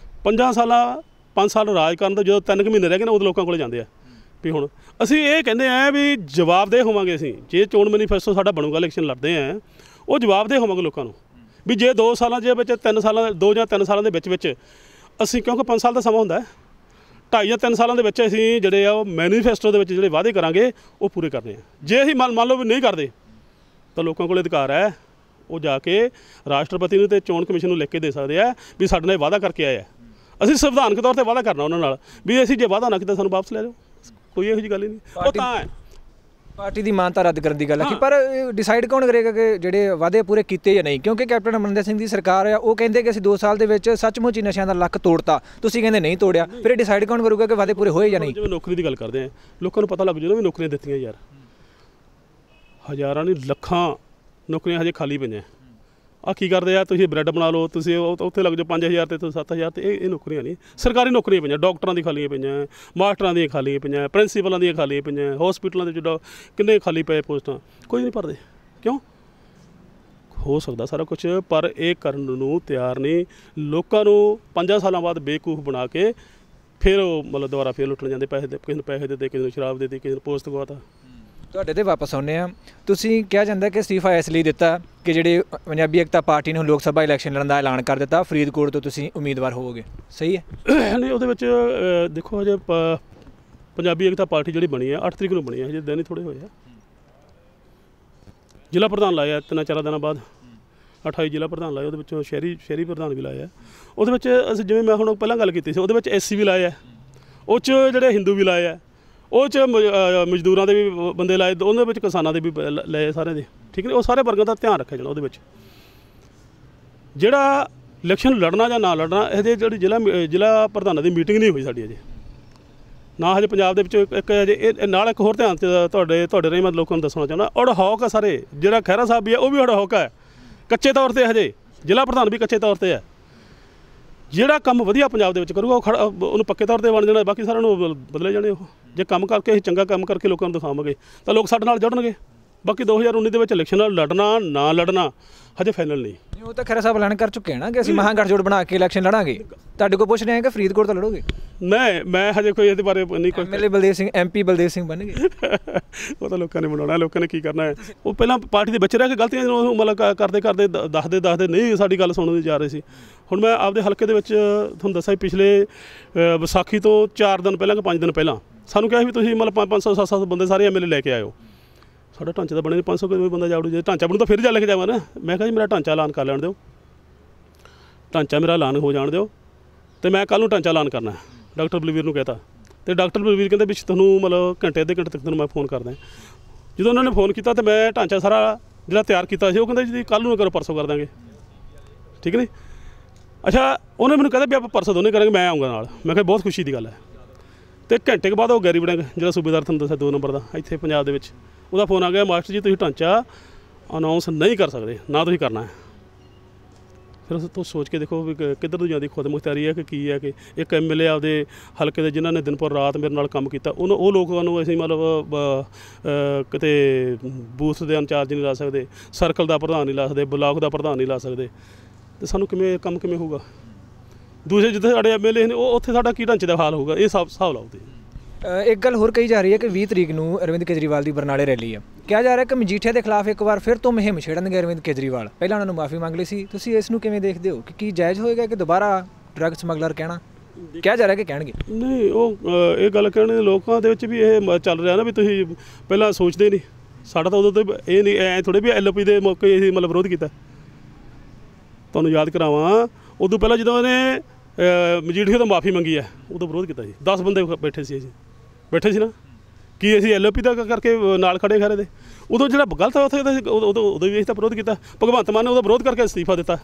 5 ਸਾਲ ਰਾਜ ਕਰਨ ਤੋਂ ਜਦੋਂ 3 ਮਹੀਨੇ ਰਹਿ ਗਏ ਨਾ, ਉਦੋਂ ਲੋਕਾਂ ਕੋਲ ਜਾਂਦੇ ਆ ਵੀ ਹੁਣ ਅਸੀਂ ਇਹ ਕਹਿੰਦੇ ਹਾਂ ਵੀ ਜਵਾਬਦੇਹ ਹੋਵਾਂਗੇ। ਅਸੀਂ ਜੇ ਚੋਣ ਮੈਨੀਫੈਸਟੋ ਸਾਡਾ ਬਣੂਗਾ, ਇਲੈਕਸ਼ਨ ਲੜਦੇ ਹਾਂ, ਉਹ ਜਵਾਬਦੇਹ ਹੋਵਾਂਗੇ ਲੋਕਾਂ ਨੂੰ। ਵੀ ਜੇ 2 ਸਾਲਾਂ ਦੇ ਵਿੱਚ 2 ਜਾਂ 3 ਸਾਲਾਂ ਦੇ ਵਿੱਚ ਅਸੀਂ, ਕਿਉਂਕਿ 5 ਸਾਲ ਦਾ ਸਮਾਂ ਹੁੰਦਾ, 2.5 ਜਾਂ 3 ਸਾਲਾਂ ਦੇ ਵਿੱਚ ਅਸੀਂ ਜਿਹੜੇ ਆ ਉਹ ਮੈਨੀਫੈਸਟੋ ਦੇ ਵਿੱਚ ਜਿਹੜੇ ਵਾਅਦੇ ਕਰਾਂਗੇ ਉਹ ਪੂਰੇ ਕਰਨੇ ਆ। ਜੇ ਅਸੀਂ ਮੰਨ ਲਓ ਵੀ ਨਹੀਂ ਕਰਦੇ ਤਾਂ ਲੋਕਾਂ ਕੋਲ ਅਧਿਕਾਰ ਹੈ, ਉਹ ਜਾ ਕੇ ਰਾਸ਼ਟਰਪਤੀ ਨੂੰ ਅਤੇ ਚੋਣ ਕਮਿਸ਼ਨ ਨੂੰ ਲਿਖ ਕੇ ਦੇ ਸਕਦੇ ਆ ਵੀ ਸਾਡੇ ਨਾਲ ਵਾਅਦਾ ਕਰਕੇ ਆਏ ਆ। ਅਸੀਂ ਸੰਵਿਧਾਨਕ ਤੌਰ 'ਤੇ ਵਾਅਦਾ ਕਰਨਾ ਉਹਨਾਂ ਨਾਲ ਵੀ ਅਸੀਂ ਜੇ ਵਾਅਦਾ ਨਾ ਕੀਤਾ ਸਾਨੂੰ ਵਾਪਸ ਲੈ ਜਾਓ। ਕੋਈ ਇਹੋ ਜਿਹੀ ਗੱਲ ਹੀ ਨਹੀਂ। ਉਹ ਤਾਂ ਹੈ ਪਾਰਟੀ ਦੀ ਮਾਨਤਾ ਰੱਦ ਕਰਨ ਦੀ ਗੱਲ ਹੈ, ਪਰ ਡਿਸਾਈਡ ਕੌਣ ਕਰੇਗਾ ਕਿ ਜਿਹੜੇ ਵਾਅਦੇ ਪੂਰੇ ਕੀਤੇ ਜਾਂ ਨਹੀਂ? ਕਿਉਂਕਿ ਕੈਪਟਨ ਅਮਰਿੰਦਰ ਸਿੰਘ ਦੀ ਸਰਕਾਰ ਆ, ਉਹ ਕਹਿੰਦੇ ਕਿ ਅਸੀਂ 2 ਸਾਲ ਦੇ ਵਿੱਚ ਸੱਚਮੁੱਚ ਹੀ ਨਸ਼ਿਆਂ ਦਾ ਲੱਕ ਤੋੜਤਾ, ਤੁਸੀਂ ਕਹਿੰਦੇ ਨਹੀਂ ਤੋੜਿਆ। ਫਿਰ ਇਹ ਡਿਸਾਈਡ ਕੌਣ ਕਰੂਗਾ ਕਿ ਵਾਅਦੇ ਪੂਰੇ ਹੋਏ ਜਾਂ ਨਹੀਂ? ਜਿਵੇਂ ਨੌਕਰੀ ਦੀ ਗੱਲ ਕਰਦੇ ਆ, ਲੋਕਾਂ ਨੂੰ ਪਤਾ ਲੱਗ ਜੂ ਨਾ ਵੀ ਨੌਕਰੀਆਂ ਦਿੱਤੀਆਂ ਯਾਰ, ਹਜ਼ਾਰਾਂ ਨਹੀਂ ਲੱਖਾਂ ਨੌਕਰੀਆਂ ਹਜੇ ਖਾਲੀ ਪਈਆਂ। ਆਹ ਕੀ ਕਰਦੇ ਆ, ਤੁਸੀਂ ਬ੍ਰੈਡ ਬਣਾ ਲਓ, ਤੁਸੀਂ ਉੱਥੇ ਲੱਗ ਜਾਓ 5000 ਤੇ 7000 ਤੇ। ਇਹ ਨੌਕਰੀਆਂ ਨਹੀਂ, ਸਰਕਾਰੀ ਨੌਕਰੀਆਂ ਪਈਆਂ। ਡਾਕਟਰਾਂ ਦੀ ਖਾਲੀਆਂ ਪਈਆਂ, ਮਾਸਟਰਾਂ ਦੀਆਂ ਖਾਲੀਆਂ ਪਈਆਂ, ਪ੍ਰਿੰਸੀਪਲਾਂ ਦੀਆਂ ਖਾਲੀਆਂ ਪਈਆਂ, ਹੋਸਪਿਟਲਾਂ ਦੇ ਜਿੱਦਾਂ ਕਿੰਨੇ ਖਾਲੀ ਪਏ ਪੋਸਟਾਂ, ਕੋਈ ਨਹੀਂ ਭਰਦੇ। ਕਿਉਂ? ਹੋ ਸਕਦਾ ਸਾਰਾ ਕੁਛ, ਪਰ ਇਹ ਕਰਨ ਨੂੰ ਤਿਆਰ ਨਹੀਂ। ਲੋਕਾਂ ਨੂੰ 5 ਸਾਲਾਂ ਬਾਅਦ ਬੇਵਕੂਫ ਬਣਾ ਕੇ ਫਿਰ ਉਹ ਮਤਲਬ ਦੁਬਾਰਾ ਫਿਰ ਲੁੱਟਣ ਜਾਂਦੇ। ਪੈਸੇ ਦੇ, ਕਿਸੇ ਨੂੰ ਪੈਸੇ ਦੇ, ਕਿਸੇ ਨੂੰ ਸ਼ਰਾਬ ਦੇ ਦਿੱਤੀ, ਕਿਸੇ ਨੂੰ ਪੋਸਟ ਗਵਾਤਾ। ਤੁਹਾਡੇ ਤੇ ਵਾਪਸ ਆਉਂਦੇ ਆ। ਤੁਸੀਂ ਕਿਹਾ ਜਾਂਦਾ ਕਿ ਅਸਤੀਫਾ ਇਸ ਲਈ ਦਿੱਤਾ ਕਿ ਜਿਹੜੀ ਪੰਜਾਬੀ ਏਕਤਾ ਪਾਰਟੀ ਨੇ ਲੋਕ ਸਭਾ ਇਲੈਕਸ਼ਨ ਲੜਨ ਦਾ ਐਲਾਨ ਕਰ ਦਿੱਤਾ, ਫਰੀਦਕੋਟ ਤੋਂ ਤੁਸੀਂ ਉਮੀਦਵਾਰ ਹੋਵੋਗੇ, ਸਹੀ ਹੈ? ਨਹੀਂ, ਉਹਦੇ ਵਿੱਚ ਦੇਖੋ ਹਜੇ ਪੰਜਾਬੀ ਏਕਤਾ ਪਾਰਟੀ ਜਿਹੜੀ ਬਣੀ ਹੈ 8 ਤਰੀਕ ਨੂੰ ਬਣੀ ਹੈ, ਹਜੇ ਦਿਨ ਹੀ ਥੋੜ੍ਹੇ ਹੋਏ ਆ। ਜ਼ਿਲ੍ਹਾ ਪ੍ਰਧਾਨ ਲਾਇਆ 3-4 ਦਿਨਾਂ ਬਾਅਦ, 28 ਜ਼ਿਲ੍ਹਾ ਪ੍ਰਧਾਨ ਲਾਏ, ਉਹਦੇ ਵਿੱਚੋਂ ਸ਼ਹਿਰੀ ਪ੍ਰਧਾਨ ਵੀ ਲਾਇਆ। ਉਹਦੇ ਵਿੱਚ ਅਸੀਂ ਜਿਵੇਂ ਮੈਂ ਹੁਣ ਪਹਿਲਾਂ ਗੱਲ ਕੀਤੀ ਸੀ, ਉਹਦੇ ਵਿੱਚ SC ਵੀ ਲਾਏ ਆ, ਉਹ 'ਚ ਜਿਹੜੇ ਹਿੰਦੂ ਵੀ ਲਾਏ ਆ, ਉਹ 'ਚ ਮਜ਼ਦੂਰਾਂ ਦੇ ਵੀ ਬੰਦੇ ਲਾਏ, ਉਹਦੇ ਵਿੱਚ ਕਿਸਾਨਾਂ ਦੇ ਵੀ ਲਏ ਸਾਰਿਆਂ ਦੇ, ਠੀਕ ਨੇ। ਉਹ ਸਾਰੇ ਵਰਗਾਂ ਦਾ ਧਿਆਨ ਰੱਖਿਆ ਜਾਣਾ। ਉਹਦੇ ਵਿੱਚ ਜਿਹੜਾ ਇਲੈਕਸ਼ਨ ਲੜਨਾ ਜਾਂ ਨਾ ਲੜਨਾ, ਇਹਦੇ ਜਿਹੜੀ ਜ਼ਿਲ੍ਹਾ ਪ੍ਰਧਾਨਾਂ ਦੀ ਮੀਟਿੰਗ ਨਹੀਂ ਹੋਈ ਸਾਡੀ ਅਜੇ, ਨਾ ਹਜੇ ਪੰਜਾਬ ਦੇ ਵਿੱਚ ਇੱਕ ਅਜੇ ਇਹ ਨਾਲ ਇੱਕ ਹੋਰ ਧਿਆਨ ਤੁਹਾਡੇ ਰਾਹੀਂ ਮੈਂ ਲੋਕਾਂ ਨੂੰ ਦੱਸਣਾ ਚਾਹੁੰਦਾ, ਅੜਹੌਕ ਆ ਸਾਰੇ। ਜਿਹੜਾ ਖਹਿਰਾ ਸਾਹਿਬ ਵੀ ਹੈ ਉਹ ਵੀ ਅੜਹੌਕ ਹੈ, ਕੱਚੇ ਤੌਰ 'ਤੇ ਹਜੇ ਜ਼ਿਲ੍ਹਾ ਪ੍ਰਧਾਨ ਵੀ ਕੱਚੇ ਤੌਰ 'ਤੇ ਹੈ। ਜਿਹੜਾ ਕੰਮ ਵਧੀਆ ਪੰਜਾਬ ਦੇ ਵਿੱਚ ਕਰੂਗਾ ਉਹਨੂੰ ਪੱਕੇ ਤੌਰ 'ਤੇ ਬਣ ਜਾਣਾ, ਬਾਕੀ ਸਾਰਿਆਂ ਨੂੰ ਬਦਲੇ ਜਾਣੇ। ਉਹ ਜੇ ਕੰਮ ਕਰਕੇ ਅਸੀਂ ਚੰਗਾ ਕੰਮ ਕਰਕੇ ਲੋਕਾਂ ਨੂੰ ਦਿਖਾਵਾਂਗੇ ਤਾਂ ਲੋਕ ਸਾਡੇ ਨਾਲ ਜੁੜਨਗੇ। ਬਾਕੀ 2019 ਦੇ ਵਿੱਚ ਇਲੈਕਸ਼ਨ ਨਾਲ ਲੜਨਾ ਨਾ ਲੜਨਾ ਹਜੇ ਫਾਈਨਲ ਨਹੀਂ। ਉਹ ਤਾਂ ਖਹਿਰਾ ਸਾਹਿਬ ਐਲਾਨ ਕਰ ਚੁੱਕੇ ਹਨ ਕਿ ਅਸੀਂ ਮਹਾਗਠਜੋੜ ਬਣਾ ਕੇ ਇਲੈਕਸ਼ਨ ਲੜਾਂਗੇ। ਤੁਹਾਡੇ ਕੋਲ ਪੁੱਛ ਰਹੇ ਹਾਂ ਕਿ ਫਰੀਦਕੋਟ ਤੋਂ ਲੜੋਗੇ? ਮੈਂ ਹਜੇ ਕੋਈ ਇਹਦੇ ਬਾਰੇ ਨਹੀਂ ਕੋਈ। MLA ਬਲਦੇਵ ਸਿੰਘ, MP ਬਲਦੇਵ ਸਿੰਘ ਬਣ ਗਏ। ਉਹ ਤਾਂ ਲੋਕਾਂ ਨੇ ਬਣਾਉਣਾ, ਲੋਕਾਂ ਨੇ ਕੀ ਕਰਨਾ ਹੈ। ਉਹ ਪਹਿਲਾਂ ਪਾਰਟੀ ਦੇ ਵਿੱਚ ਰਹਿ ਕੇ ਗਲਤੀਆਂ ਮਤਲਬ ਕਰਦੇ ਦੱਸਦੇ ਨਹੀਂ ਸਾਡੀ ਗੱਲ ਸੁਣਨ ਜਾ ਰਹੇ ਸੀ। ਹੁਣ ਮੈਂ ਆਪਦੇ ਹਲਕੇ ਦੇ ਵਿੱਚ ਤੁਹਾਨੂੰ ਦੱਸਿਆ, ਪਿਛਲੇ ਵਿਸਾਖੀ ਤੋਂ 4 ਦਿਨ ਪਹਿਲਾਂ ਕਿ 5 ਦਿਨ ਪਹਿਲਾਂ ਸਾਨੂੰ ਕਿਹਾ ਵੀ ਤੁਸੀਂ ਮਤਲਬ 500-700 ਬੰਦੇ ਸਾਰੇ MLA ਲੈ ਕੇ ਆਇਓ। ਸਾਡਾ ਢਾਂਚਾ ਤਾਂ ਬਣੇ 500 ਕੋਈ ਬੰਦਾ ਜਾੜੂ, ਜੇ ਢਾਂਚਾ ਬਣੂ ਤਾਂ ਫਿਰ ਜਾ ਲੈ ਕੇ ਜਾਵਾਂ ਨਾ। ਮੈਂ ਕਿਹਾ ਜੀ ਮੇਰਾ ਢਾਂਚਾ ਐਲਾਨ ਕਰ ਲੈਣ ਦਿਓ, ਢਾਂਚਾ ਮੇਰਾ ਐਲਾਨ ਹੋ ਜਾਣ ਦਿਓ, ਅਤੇ ਮੈਂ ਕੱਲ੍ਹ ਨੂੰ ਢਾਂਚਾ ਐਲਾਨ ਕਰਨਾ। ਡਾਕਟਰ ਬਲਵੀਰ ਨੂੰ ਕਹਿਤਾ, ਅਤੇ ਡਾਕਟਰ ਬਲਵੀਰ ਕਹਿੰਦੇ ਵੀ ਤੁਹਾਨੂੰ ਮਤਲਬ ਘੰਟੇ ਅੱਧੇ ਘੰਟੇ ਤੱਕ ਤੁਹਾਨੂੰ ਮੈਂ ਫੋਨ ਕਰਦਾ। ਜਦੋਂ ਉਹਨਾਂ ਨੇ ਫੋਨ ਕੀਤਾ ਤਾਂ ਮੈਂ ਢਾਂਚਾ ਸਾਰਾ ਜਿਹੜਾ ਤਿਆਰ ਕੀਤਾ ਸੀ, ਉਹ ਕਹਿੰਦੇ ਜੀ ਕੱਲ੍ਹ ਨੂੰ ਕਰੋ, ਪਰਸੋਂ ਕਰ ਦਾਂਗੇ, ਠੀਕ ਨਹੀਂ। ਅੱਛਾ, ਉਹਨੇ ਮੈਨੂੰ ਕਹਿੰਦਾ ਵੀ ਆਪਾਂ ਪਰਸੋਂ ਦੋਨੇ ਕਰਾਂਗੇ, ਮੈਂ ਆਊਂਗਾ ਨਾਲ। ਮੈਂ ਕਿਹਾ ਬਹੁਤ ਖੁਸ਼ੀ ਦੀ ਗੱਲ ਹੈ। ਅਤੇ ਘੰਟੇ ਕੁ ਬਾਅਦ ਉਹ ਗੈਰੀ ਵੜਿੰਗ ਜਿਹੜਾ ਸੂਬੇਦਾਰ ਤੁਹਾਨੂੰ ਦੱਸਿਆ 2 ਨੰਬਰ ਦਾ ਇੱਥੇ ਪੰਜਾਬ ਦੇ ਵਿੱਚ, ਉਹਦਾ ਫੋਨ ਆ ਗਿਆ, ਮਾਸਟਰ ਜੀ ਤੁਸੀਂ ਢਾਂਚਾ ਅਨਾਊਂਸ ਨਹੀਂ ਕਰ ਸਕਦੇ, ਨਾ ਤੁਸੀਂ ਕਰਨਾ ਹੈ। ਫਿਰ ਉਸ ਤੋਂ ਸੋਚ ਕੇ ਦੇਖੋ ਵੀ ਕਿੱਧਰ ਤੋਂ ਜਾਂਦੀ ਖੁਦ ਮੁਖਤਿਆਰੀ ਹੈ ਕਿ ਕੀ ਹੈ। ਕਿ ਇੱਕ MLA ਆਪਦੇ ਹਲਕੇ ਦੇ ਜਿਨ੍ਹਾਂ ਨੇ ਦਿਨ ਪਰ ਰਾਤ ਮੇਰੇ ਨਾਲ ਕੰਮ ਕੀਤਾ, ਉਹ ਲੋਕਾਂ ਨੂੰ ਅਸੀਂ ਮਤਲਬ ਕਿਤੇ ਬੂਥ ਦੇ ਇੰਚਾਰਜ ਨਹੀਂ ਲਾ ਸਕਦੇ, ਸਰਕਲ ਦਾ ਪ੍ਰਧਾਨ ਨਹੀਂ ਲਾ ਸਕਦੇ, ਬਲਾਕ ਦਾ ਪ੍ਰਧਾਨ ਨਹੀਂ ਲਾ ਸਕਦੇ, ਅਤੇ ਸਾਨੂੰ ਕੰਮ ਕਿਵੇਂ ਹੋਊਗਾ। ਦੂਸਰੇ ਜਿੱਥੇ ਸਾਡੇ MLA ਨੇ ਉਹ ਉੱਥੇ ਸਾਡਾ ਕੀ ਢਾਂਚੇ ਦਾ ਹਾਲ ਹੋਊਗਾ, ਇਹ ਹਿਸਾਬ ਲਾਓ ਤੁਸੀਂ। ਇੱਕ ਗੱਲ ਹੋਰ ਕਹੀ ਜਾ ਰਹੀ ਹੈ ਕਿ 20 ਤਰੀਕ ਨੂੰ ਅਰਵਿੰਦ ਕੇਜਰੀਵਾਲ ਦੀ ਬਰਨਾਲੇ ਰੈਲੀ ਹੈ। ਕਿਹਾ ਜਾ ਰਿਹਾ ਕਿ ਮਜੀਠੀਆ ਦੇ ਖਿਲਾਫ ਇੱਕ ਵਾਰ ਫਿਰ ਤੋਂ ਮੁਹਿੰਮ ਛੇੜਨਗੇ ਅਰਵਿੰਦ ਕੇਜਰੀਵਾਲ। ਪਹਿਲਾਂ ਉਹਨਾਂ ਨੂੰ ਮਾਫੀ ਮੰਗ ਲਈ ਸੀ, ਤੁਸੀਂ ਇਸ ਨੂੰ ਕਿਵੇਂ ਦੇਖਦੇ ਹੋ ਕਿ ਕੀ ਜਾਇਜ਼ ਹੋਏਗਾ ਕਿ ਦੁਬਾਰਾ ਡਰੱਗ ਸਮਗਲਰ ਕਹਿਣਾ? ਕਿਹਾ ਜਾ ਰਿਹਾ ਕਿ ਕਹਿਣਗੇ। ਨਹੀਂ, ਉਹ ਇਹ ਗੱਲ ਕਹਿਣ ਲੋਕਾਂ ਦੇ ਵਿੱਚ ਵੀ ਇਹ ਚੱਲ ਰਿਹਾ ਨਾ ਵੀ ਤੁਸੀਂ ਪਹਿਲਾਂ ਸੋਚਦੇ ਨਹੀਂ। ਸਾਡਾ ਤਾਂ ਉਦੋਂ ਤੋਂ ਇਹ ਨਹੀਂ ਐਂ ਥੋੜ੍ਹੇ ਵੀ LP ਦੇ ਮੌਕੇ ਅਸੀਂ ਮਤਲਬ ਵਿਰੋਧ ਕੀਤਾ। ਤੁਹਾਨੂੰ ਯਾਦ ਕਰਾਵਾਂ, ਉਦੋਂ ਪਹਿਲਾਂ ਜਦੋਂ ਉਹਨੇ ਮਜੀਠੀਆ ਤੋਂ ਮਾਫੀ ਮੰਗੀ ਹੈ ਉਦੋਂ ਵਿਰੋਧ ਕੀਤਾ ਸੀ। 10 ਬੰਦੇ ਬੈਠੇ ਸੀ ਨਾ, ਕੀ ਅਸੀਂ LP ਦਾ ਕਰਕੇ ਨਾਲ ਖੜੇ ਖੜੇ ਦੇ। ਉਦੋਂ ਜਿਹੜਾ ਗਲਤ ਉੱਥੇ ਉਦੋਂ ਵੀ ਅਸੀਂ ਤਾਂ ਵਿਰੋਧ ਕੀਤਾ। ਭਗਵੰਤ ਮਾਨ ਨੇ ਉਹਦਾ ਵਿਰੋਧ ਕਰਕੇ ਅਸਤੀਫਾ ਦਿੱਤਾ।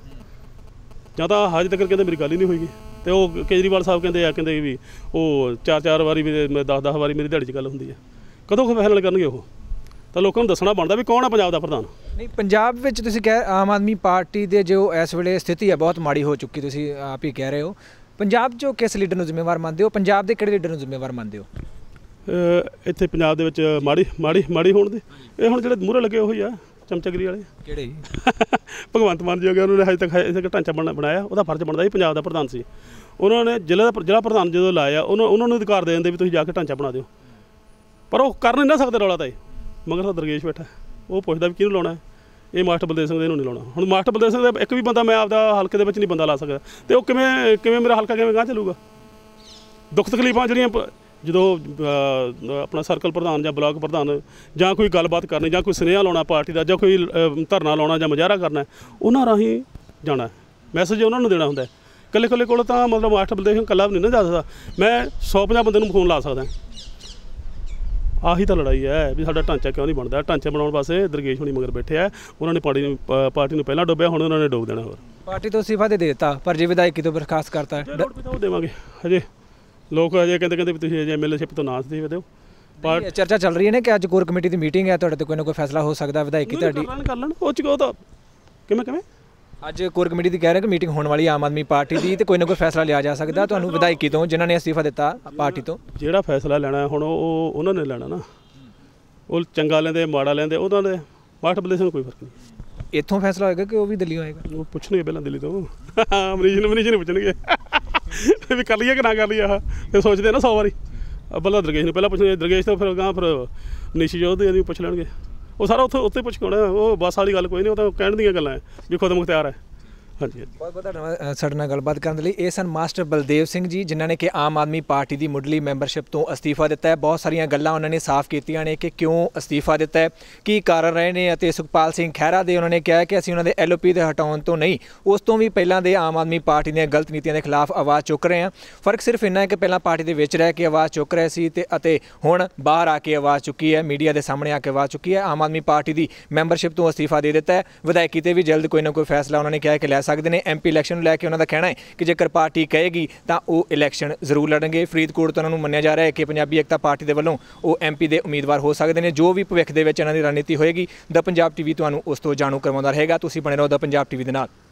ਜਾਂ ਤਾਂ ਹਜੇ ਤੱਕ ਕਹਿੰਦੇ ਮੇਰੀ ਗੱਲ ਹੀ ਨਹੀਂ ਹੋਏਗੀ, ਅਤੇ ਉਹ ਕੇਜਰੀਵਾਲ ਸਾਹਿਬ ਕਹਿੰਦੇ ਵੀ ਉਹ 4-4 ਵਾਰੀ ਵੀ 10-10 ਵਾਰੀ ਮੇਰੀ ਦਿਹਾੜੀ 'ਚ ਗੱਲ ਹੁੰਦੀ ਹੈ। ਕਦੋਂ ਫਾਈਨਲ ਕਰਨਗੇ ਉਹ? ਤਾਂ ਲੋਕਾਂ ਨੂੰ ਦੱਸਣਾ ਬਣਦਾ ਵੀ ਕੌਣ ਆ ਪੰਜਾਬ ਦਾ ਪ੍ਰਧਾਨ। ਨਹੀਂ, ਪੰਜਾਬ ਵਿੱਚ ਤੁਸੀਂ ਕਹਿ ਆਮ ਆਦਮੀ ਪਾਰਟੀ ਦੇ ਜੋ ਇਸ ਵੇਲੇ ਸਥਿਤੀ ਹੈ ਬਹੁਤ ਮਾੜੀ ਹੋ ਚੁੱਕੀ, ਤੁਸੀਂ ਆਪ ਹੀ ਕਹਿ ਰਹੇ ਹੋ। ਪੰਜਾਬ 'ਚੋਂ ਕਿਸ ਲੀਡਰ ਨੂੰ ਜ਼ਿੰਮੇਵਾਰ ਮੰਨਦੇ ਹੋ? ਪੰਜਾਬ ਦੇ ਕਿਹੜੇ ਲੀਡਰ ਨੂੰ ਜ਼ਿੰਮੇਵਾਰ ਮੰਨਦੇ ਹੋ? ਇੱਥੇ ਪੰਜਾਬ ਦੇ ਵਿੱਚ ਮਾੜੀ ਹੋਣ ਦੇ ਇਹ ਹੁਣ ਜਿਹੜੇ ਮੂਹਰੇ ਲੱਗੇ ਉਹੀ ਆ ਚਮਚਗਰੀ ਵਾਲੇ। ਕਿਹੜੇ? ਭਗਵੰਤ ਮਾਨ ਜੀ ਹੋ ਗਏ, ਉਹਨਾਂ ਨੇ ਹਜੇ ਤੱਕ ਢਾਂਚਾ ਬਣਾਇਆ। ਉਹਦਾ ਫਰਜ਼ ਬਣਦਾ ਸੀ, ਪੰਜਾਬ ਦਾ ਪ੍ਰਧਾਨ ਸੀ। ਉਹਨਾਂ ਨੇ ਜ਼ਿਲ੍ਹਾ ਪ੍ਰਧਾਨ ਜਦੋਂ ਲਾਇਆ ਉਹਨਾਂ ਨੂੰ ਅਧਿਕਾਰ ਦੇ ਦਿੰਦੇ ਵੀ ਤੁਸੀਂ ਜਾ ਕੇ ਢਾਂਚਾ ਬਣਾ ਦਿਓ, ਪਰ ਉਹ ਕਰ ਨਹੀਂ ਨਾ ਸਕਦੇ। ਰੌਲਾ ਤਾਂ ਇਹ ਮਗਰ ਤਾਂ ਦਰਗੇਸ਼ ਬੈਠਾ, ਉਹ ਪੁੱਛਦਾ ਵੀ ਕਿਹਨੂੰ ਲਾਉਣਾ। ਇਹ ਮਾਸਟਰ ਬਲਦੇਵ ਸਿੰਘ ਦੇ ਇਹਨੂੰ ਨਹੀਂ ਲਾਉਣਾ। ਹੁਣ ਮਾਸਟਰ ਬਲਦੇਵ ਸਿੰਘ ਦਾ ਇੱਕ ਵੀ ਬੰਦਾ ਮੈਂ ਆਪਦਾ ਹਲਕੇ ਦੇ ਵਿੱਚ ਨਹੀਂ ਬੰਦਾ ਲਾ ਸਕਦਾ, ਅਤੇ ਉਹ ਕਿਵੇਂ ਮੇਰਾ ਹਲਕਾ ਕਿਵੇਂ ਗਾਂਹ ਚੱਲੂਗਾ। ਦੁੱਖ ਤਕਲੀਫਾਂ ਜਿਹੜੀਆਂ ਜਦੋਂ ਆਪਣਾ ਸਰਕਲ ਪ੍ਰਧਾਨ ਜਾਂ ਬਲਾਕ ਪ੍ਰਧਾਨ ਜਾਂ ਕੋਈ ਗੱਲਬਾਤ ਕਰਨੀ ਜਾਂ ਕੋਈ ਸੁਨੇਹਾ ਲਾਉਣਾ ਪਾਰਟੀ ਦਾ ਜਾਂ ਕੋਈ ਧਰਨਾ ਲਾਉਣਾ ਜਾਂ ਮੁਜ਼ਾਹਰਾ ਕਰਨਾ, ਉਹਨਾਂ ਰਾਹੀਂ ਜਾਣਾ, ਮੈਸੇਜ ਉਹਨਾਂ ਨੂੰ ਦੇਣਾ ਹੁੰਦਾ। ਇਕੱਲੇ ਕੋਲ ਤਾਂ ਮਤਲਬ ਮਾਸਟਰ ਬਲਦੇਵ ਸਿੰਘ ਇਕੱਲਾ ਵੀ ਨਹੀਂ ਨਾ ਜਾ ਸਕਦਾ। ਮੈਂ 150 ਬੰਦੇ ਨੂੰ ਫੋਨ ਲਾ ਸਕਦਾ। ਆਹੀ ਤਾਂ ਲੜਾਈ ਹੈ ਵੀ ਸਾਡਾ ਢਾਂਚਾ ਕਿਉਂ ਨਹੀਂ ਬਣਦਾ। ਢਾਂਚਾ ਬਣਾਉਣ ਵਾਸਤੇ ਦਰਗੇਸ਼ ਹੋਣੀ ਮਗਰ ਬੈਠੇ ਆ। ਉਹਨਾਂ ਨੇ ਪਾਰਟੀ ਨੂੰ ਪਹਿਲਾਂ ਡੁੱਬਿਆ, ਹੁਣ ਉਹਨਾਂ ਨੇ ਡੁੱਬ ਦੇਣਾ। ਹੋਰ ਪਾਰਟੀ ਤੋਂ ਅਸਤੀਫਾ ਦੇ ਦਿੱਤਾ, ਪਰ ਜੇ ਵਿਧਾਇਕੀ ਤੋਂ ਬਰਖਾਸਤ ਕਰਤਾ ਉਹ ਦੇਵਾਂਗੇ। ਹਜੇ ਲੋਕ ਹਜੇ ਕਹਿੰਦੇ ਵੀ ਤੁਸੀਂ ਅਜੇ MLA ਤੋਂ ਨਾ ਅਸਤੀਫਾ ਦਿਓ। ਚਰਚਾ ਚੱਲ ਰਹੀ ਹੈ ਨਾ ਕਿ ਅੱਜ ਕੋਰ ਕਮੇਟੀ ਦੀ ਮੀਟਿੰਗ ਹੈ, ਤੁਹਾਡੇ ਤੋਂ ਕੋਈ ਨਾ ਕੋਈ ਫੈਸਲਾ ਹੋ ਸਕਦਾ ਵਿਧਾਇਕੀ ਤੁਹਾਡੀ ਕਰ ਲੈਣ। ਉਹ 'ਚ ਤਾਂ ਕਿਵੇਂ ਅੱਜ ਕੋਰ ਕਮੇਟੀ ਦੀ ਕਹਿ ਰਹੇ ਕਿ ਮੀਟਿੰਗ ਹੋਣ ਵਾਲੀ ਆਮ ਆਦਮੀ ਪਾਰਟੀ ਦੀ, ਅਤੇ ਕੋਈ ਨਾ ਕੋਈ ਫੈਸਲਾ ਲਿਆ ਜਾ ਸਕਦਾ ਤੁਹਾਨੂੰ ਵਿਧਾਇਕੀ ਤੋਂ ਜਿਨ੍ਹਾਂ ਨੇ ਅਸਤੀਫਾ ਦਿੱਤਾ ਪਾਰਟੀ ਤੋਂ। ਜਿਹੜਾ ਫੈਸਲਾ ਲੈਣਾ ਹੁਣ ਉਹ ਉਹਨਾਂ ਨੇ ਲੈਣਾ ਨਾ। ਉਹ ਚੰਗਾ ਲੈਂਦੇ ਮਾੜਾ ਲੈਂਦੇ ਉਹਨਾਂ ਦੇ ਮਾਸਟਰ ਬਲਦੇਵ ਸਿੰਘ ਕੋਈ ਫਰਕ ਨਹੀਂ। ਇੱਥੋਂ ਫੈਸਲਾ ਹੋਏਗਾ ਕਿ ਉਹ ਵੀ ਦਿੱਲੀ ਹੋਏਗਾ? ਉਹ ਪੁੱਛਣਗੇ ਪਹਿਲਾਂ ਦਿੱਲੀ ਤੋਂ। ਮਰੀਜ਼ ਨੂੰ ਪੁੱਛਣਗੇ ਵੀ ਕਰ ਲਈਏ ਕਿ ਨਾ ਕਰ ਲਈਏ। ਆਹ ਫਿਰ ਸੋਚਦੇ ਨਾ 100 ਵਾਰੀ। ਪਹਿਲਾਂ ਦਰਗੇਸ਼ ਨੂੰ ਪਹਿਲਾਂ ਪੁੱਛਣਗੇ, ਦਰਗੇਸ਼ ਤੋਂ ਫਿਰ ਅਗਾਂਹ ਫਿਰ ਨਿਸ਼ਜੋਤ ਦੀ ਪੁੱਛ ਲੈਣਗੇ। ਉਹ ਸਾਰਾ ਉੱਥੇ ਪੁੱਛ ਕੇ ਆਉਣਾ, ਉਹ ਬੱਸ ਵਾਲੀ ਗੱਲ ਕੋਈ ਨਹੀਂ, ਉਹ ਤਾਂ ਕਹਿਣ ਦੀਆਂ ਗੱਲਾਂ ਹੈ ਵੀ ਖੁਦ ਮੁਖਤਿਆਰ ਹੈ। ਹਾਂਜੀ ਬਹੁਤ ਬਹੁਤ ਧੰਨਵਾਦ ਸਾਡੇ ਨਾਲ ਗੱਲਬਾਤ ਕਰਨ ਦੇ ਲਈ। ਇਹ ਸਨ ਮਾਸਟਰ ਬਲਦੇਵ ਸਿੰਘ ਜੀ, ਜਿਨ੍ਹਾਂ ਨੇ ਕਿ ਆਮ ਆਦਮੀ ਪਾਰਟੀ ਦੀ ਮੁੱਢਲੀ ਮੈਂਬਰਸ਼ਿਪ ਤੋਂ ਅਸਤੀਫਾ ਦਿੱਤਾ ਹੈ। ਬਹੁਤ ਸਾਰੀਆਂ ਗੱਲਾਂ ਉਹਨਾਂ ਨੇ ਸਾਫ਼ ਕੀਤੀਆਂ ਨੇ ਕਿ ਕਿਉਂ ਅਸਤੀਫਾ ਦਿੱਤਾ ਹੈ, ਕੀ ਕਾਰਨ ਰਹੇ ਨੇ, ਅਤੇ ਸੁਖਪਾਲ ਸਿੰਘ ਖਹਿਰਾ ਦੇ ਉਹਨਾਂ ਨੇ ਕਿਹਾ ਕਿ ਅਸੀਂ ਉਹਨਾਂ ਦੇ LOP ਦੇ ਹਟਾਉਣ ਤੋਂ ਨਹੀਂ, ਉਸ ਤੋਂ ਵੀ ਪਹਿਲਾਂ ਦੇ ਆਮ ਆਦਮੀ ਪਾਰਟੀ ਦੀਆਂ ਗਲਤ ਨੀਤੀਆਂ ਦੇ ਖਿਲਾਫ ਆਵਾਜ਼ ਚੁੱਕ ਰਹੇ ਹਾਂ। ਫਰਕ ਸਿਰਫ ਇੰਨਾ ਹੈ ਕਿ ਪਹਿਲਾਂ ਪਾਰਟੀ ਦੇ ਵਿੱਚ ਰਹਿ ਕੇ ਆਵਾਜ਼ ਚੁੱਕ ਰਹੇ ਸੀ ਅਤੇ ਹੁਣ ਬਾਹਰ ਆ ਕੇ ਆਵਾਜ਼ ਚੁੱਕੀ ਹੈ, ਮੀਡੀਆ ਦੇ ਸਾਹਮਣੇ ਆ ਕੇ ਆਵਾਜ਼ ਚੁੱਕੀ ਹੈ। ਆਮ ਆਦਮੀ ਪਾਰਟੀ ਦੀ ਮੈਂਬਰਸ਼ਿਪ ਤੋਂ ਅਸਤੀਫਾ ਦੇ ਦਿੱਤਾ ਹੈ। ਵਿਧਾਇਕੀ ਤੇ ਵੀ ਜਲਦ ਕੋਈ ਨਾ ਕੋਈ ਫੈਸਲਾ ਉਹਨਾਂ ਨੇ ਕਿਹਾ ਕਿ ਲੈ ਸਕਦੇ ਨੇ। MP ਇਲੈਕਸ਼ਨ ਨੂੰ ਲੈ ਕੇ ਉਹਨਾਂ ਦਾ ਕਹਿਣਾ ਹੈ ਕਿ ਜੇਕਰ ਪਾਰਟੀ ਕਹੇਗੀ ਤਾਂ ਉਹ ਇਲੈਕਸ਼ਨ ਜ਼ਰੂਰ ਲੜਨਗੇ। ਫਰੀਦਕੋਟ ਤੋਂ ਉਹਨਾਂ ਨੂੰ ਮੰਨਿਆ ਜਾ ਰਿਹਾ ਹੈ ਕਿ ਪੰਜਾਬੀ ਏਕਤਾ ਪਾਰਟੀ ਦੇ ਵੱਲੋਂ ਉਹ MP ਦੇ ਉਮੀਦਵਾਰ ਹੋ ਸਕਦੇ ਨੇ। ਜੋ ਵੀ ਭਵਿੱਖ ਦੇ ਵਿੱਚ ਇਹਨਾਂ ਦੀ ਰਣਨੀਤੀ ਹੋਏਗੀ, ਦ ਪੰਜਾਬ TV ਤੁਹਾਨੂੰ ਉਸ ਤੋਂ ਜਾਣੂ ਕਰਵਾਉਂਦਾ ਰਹੇਗਾ। ਤੁਸੀਂ ਬਣੇ ਰਹੋ ਦ ਪੰਜਾਬ TV ਦੇ ਨਾਲ।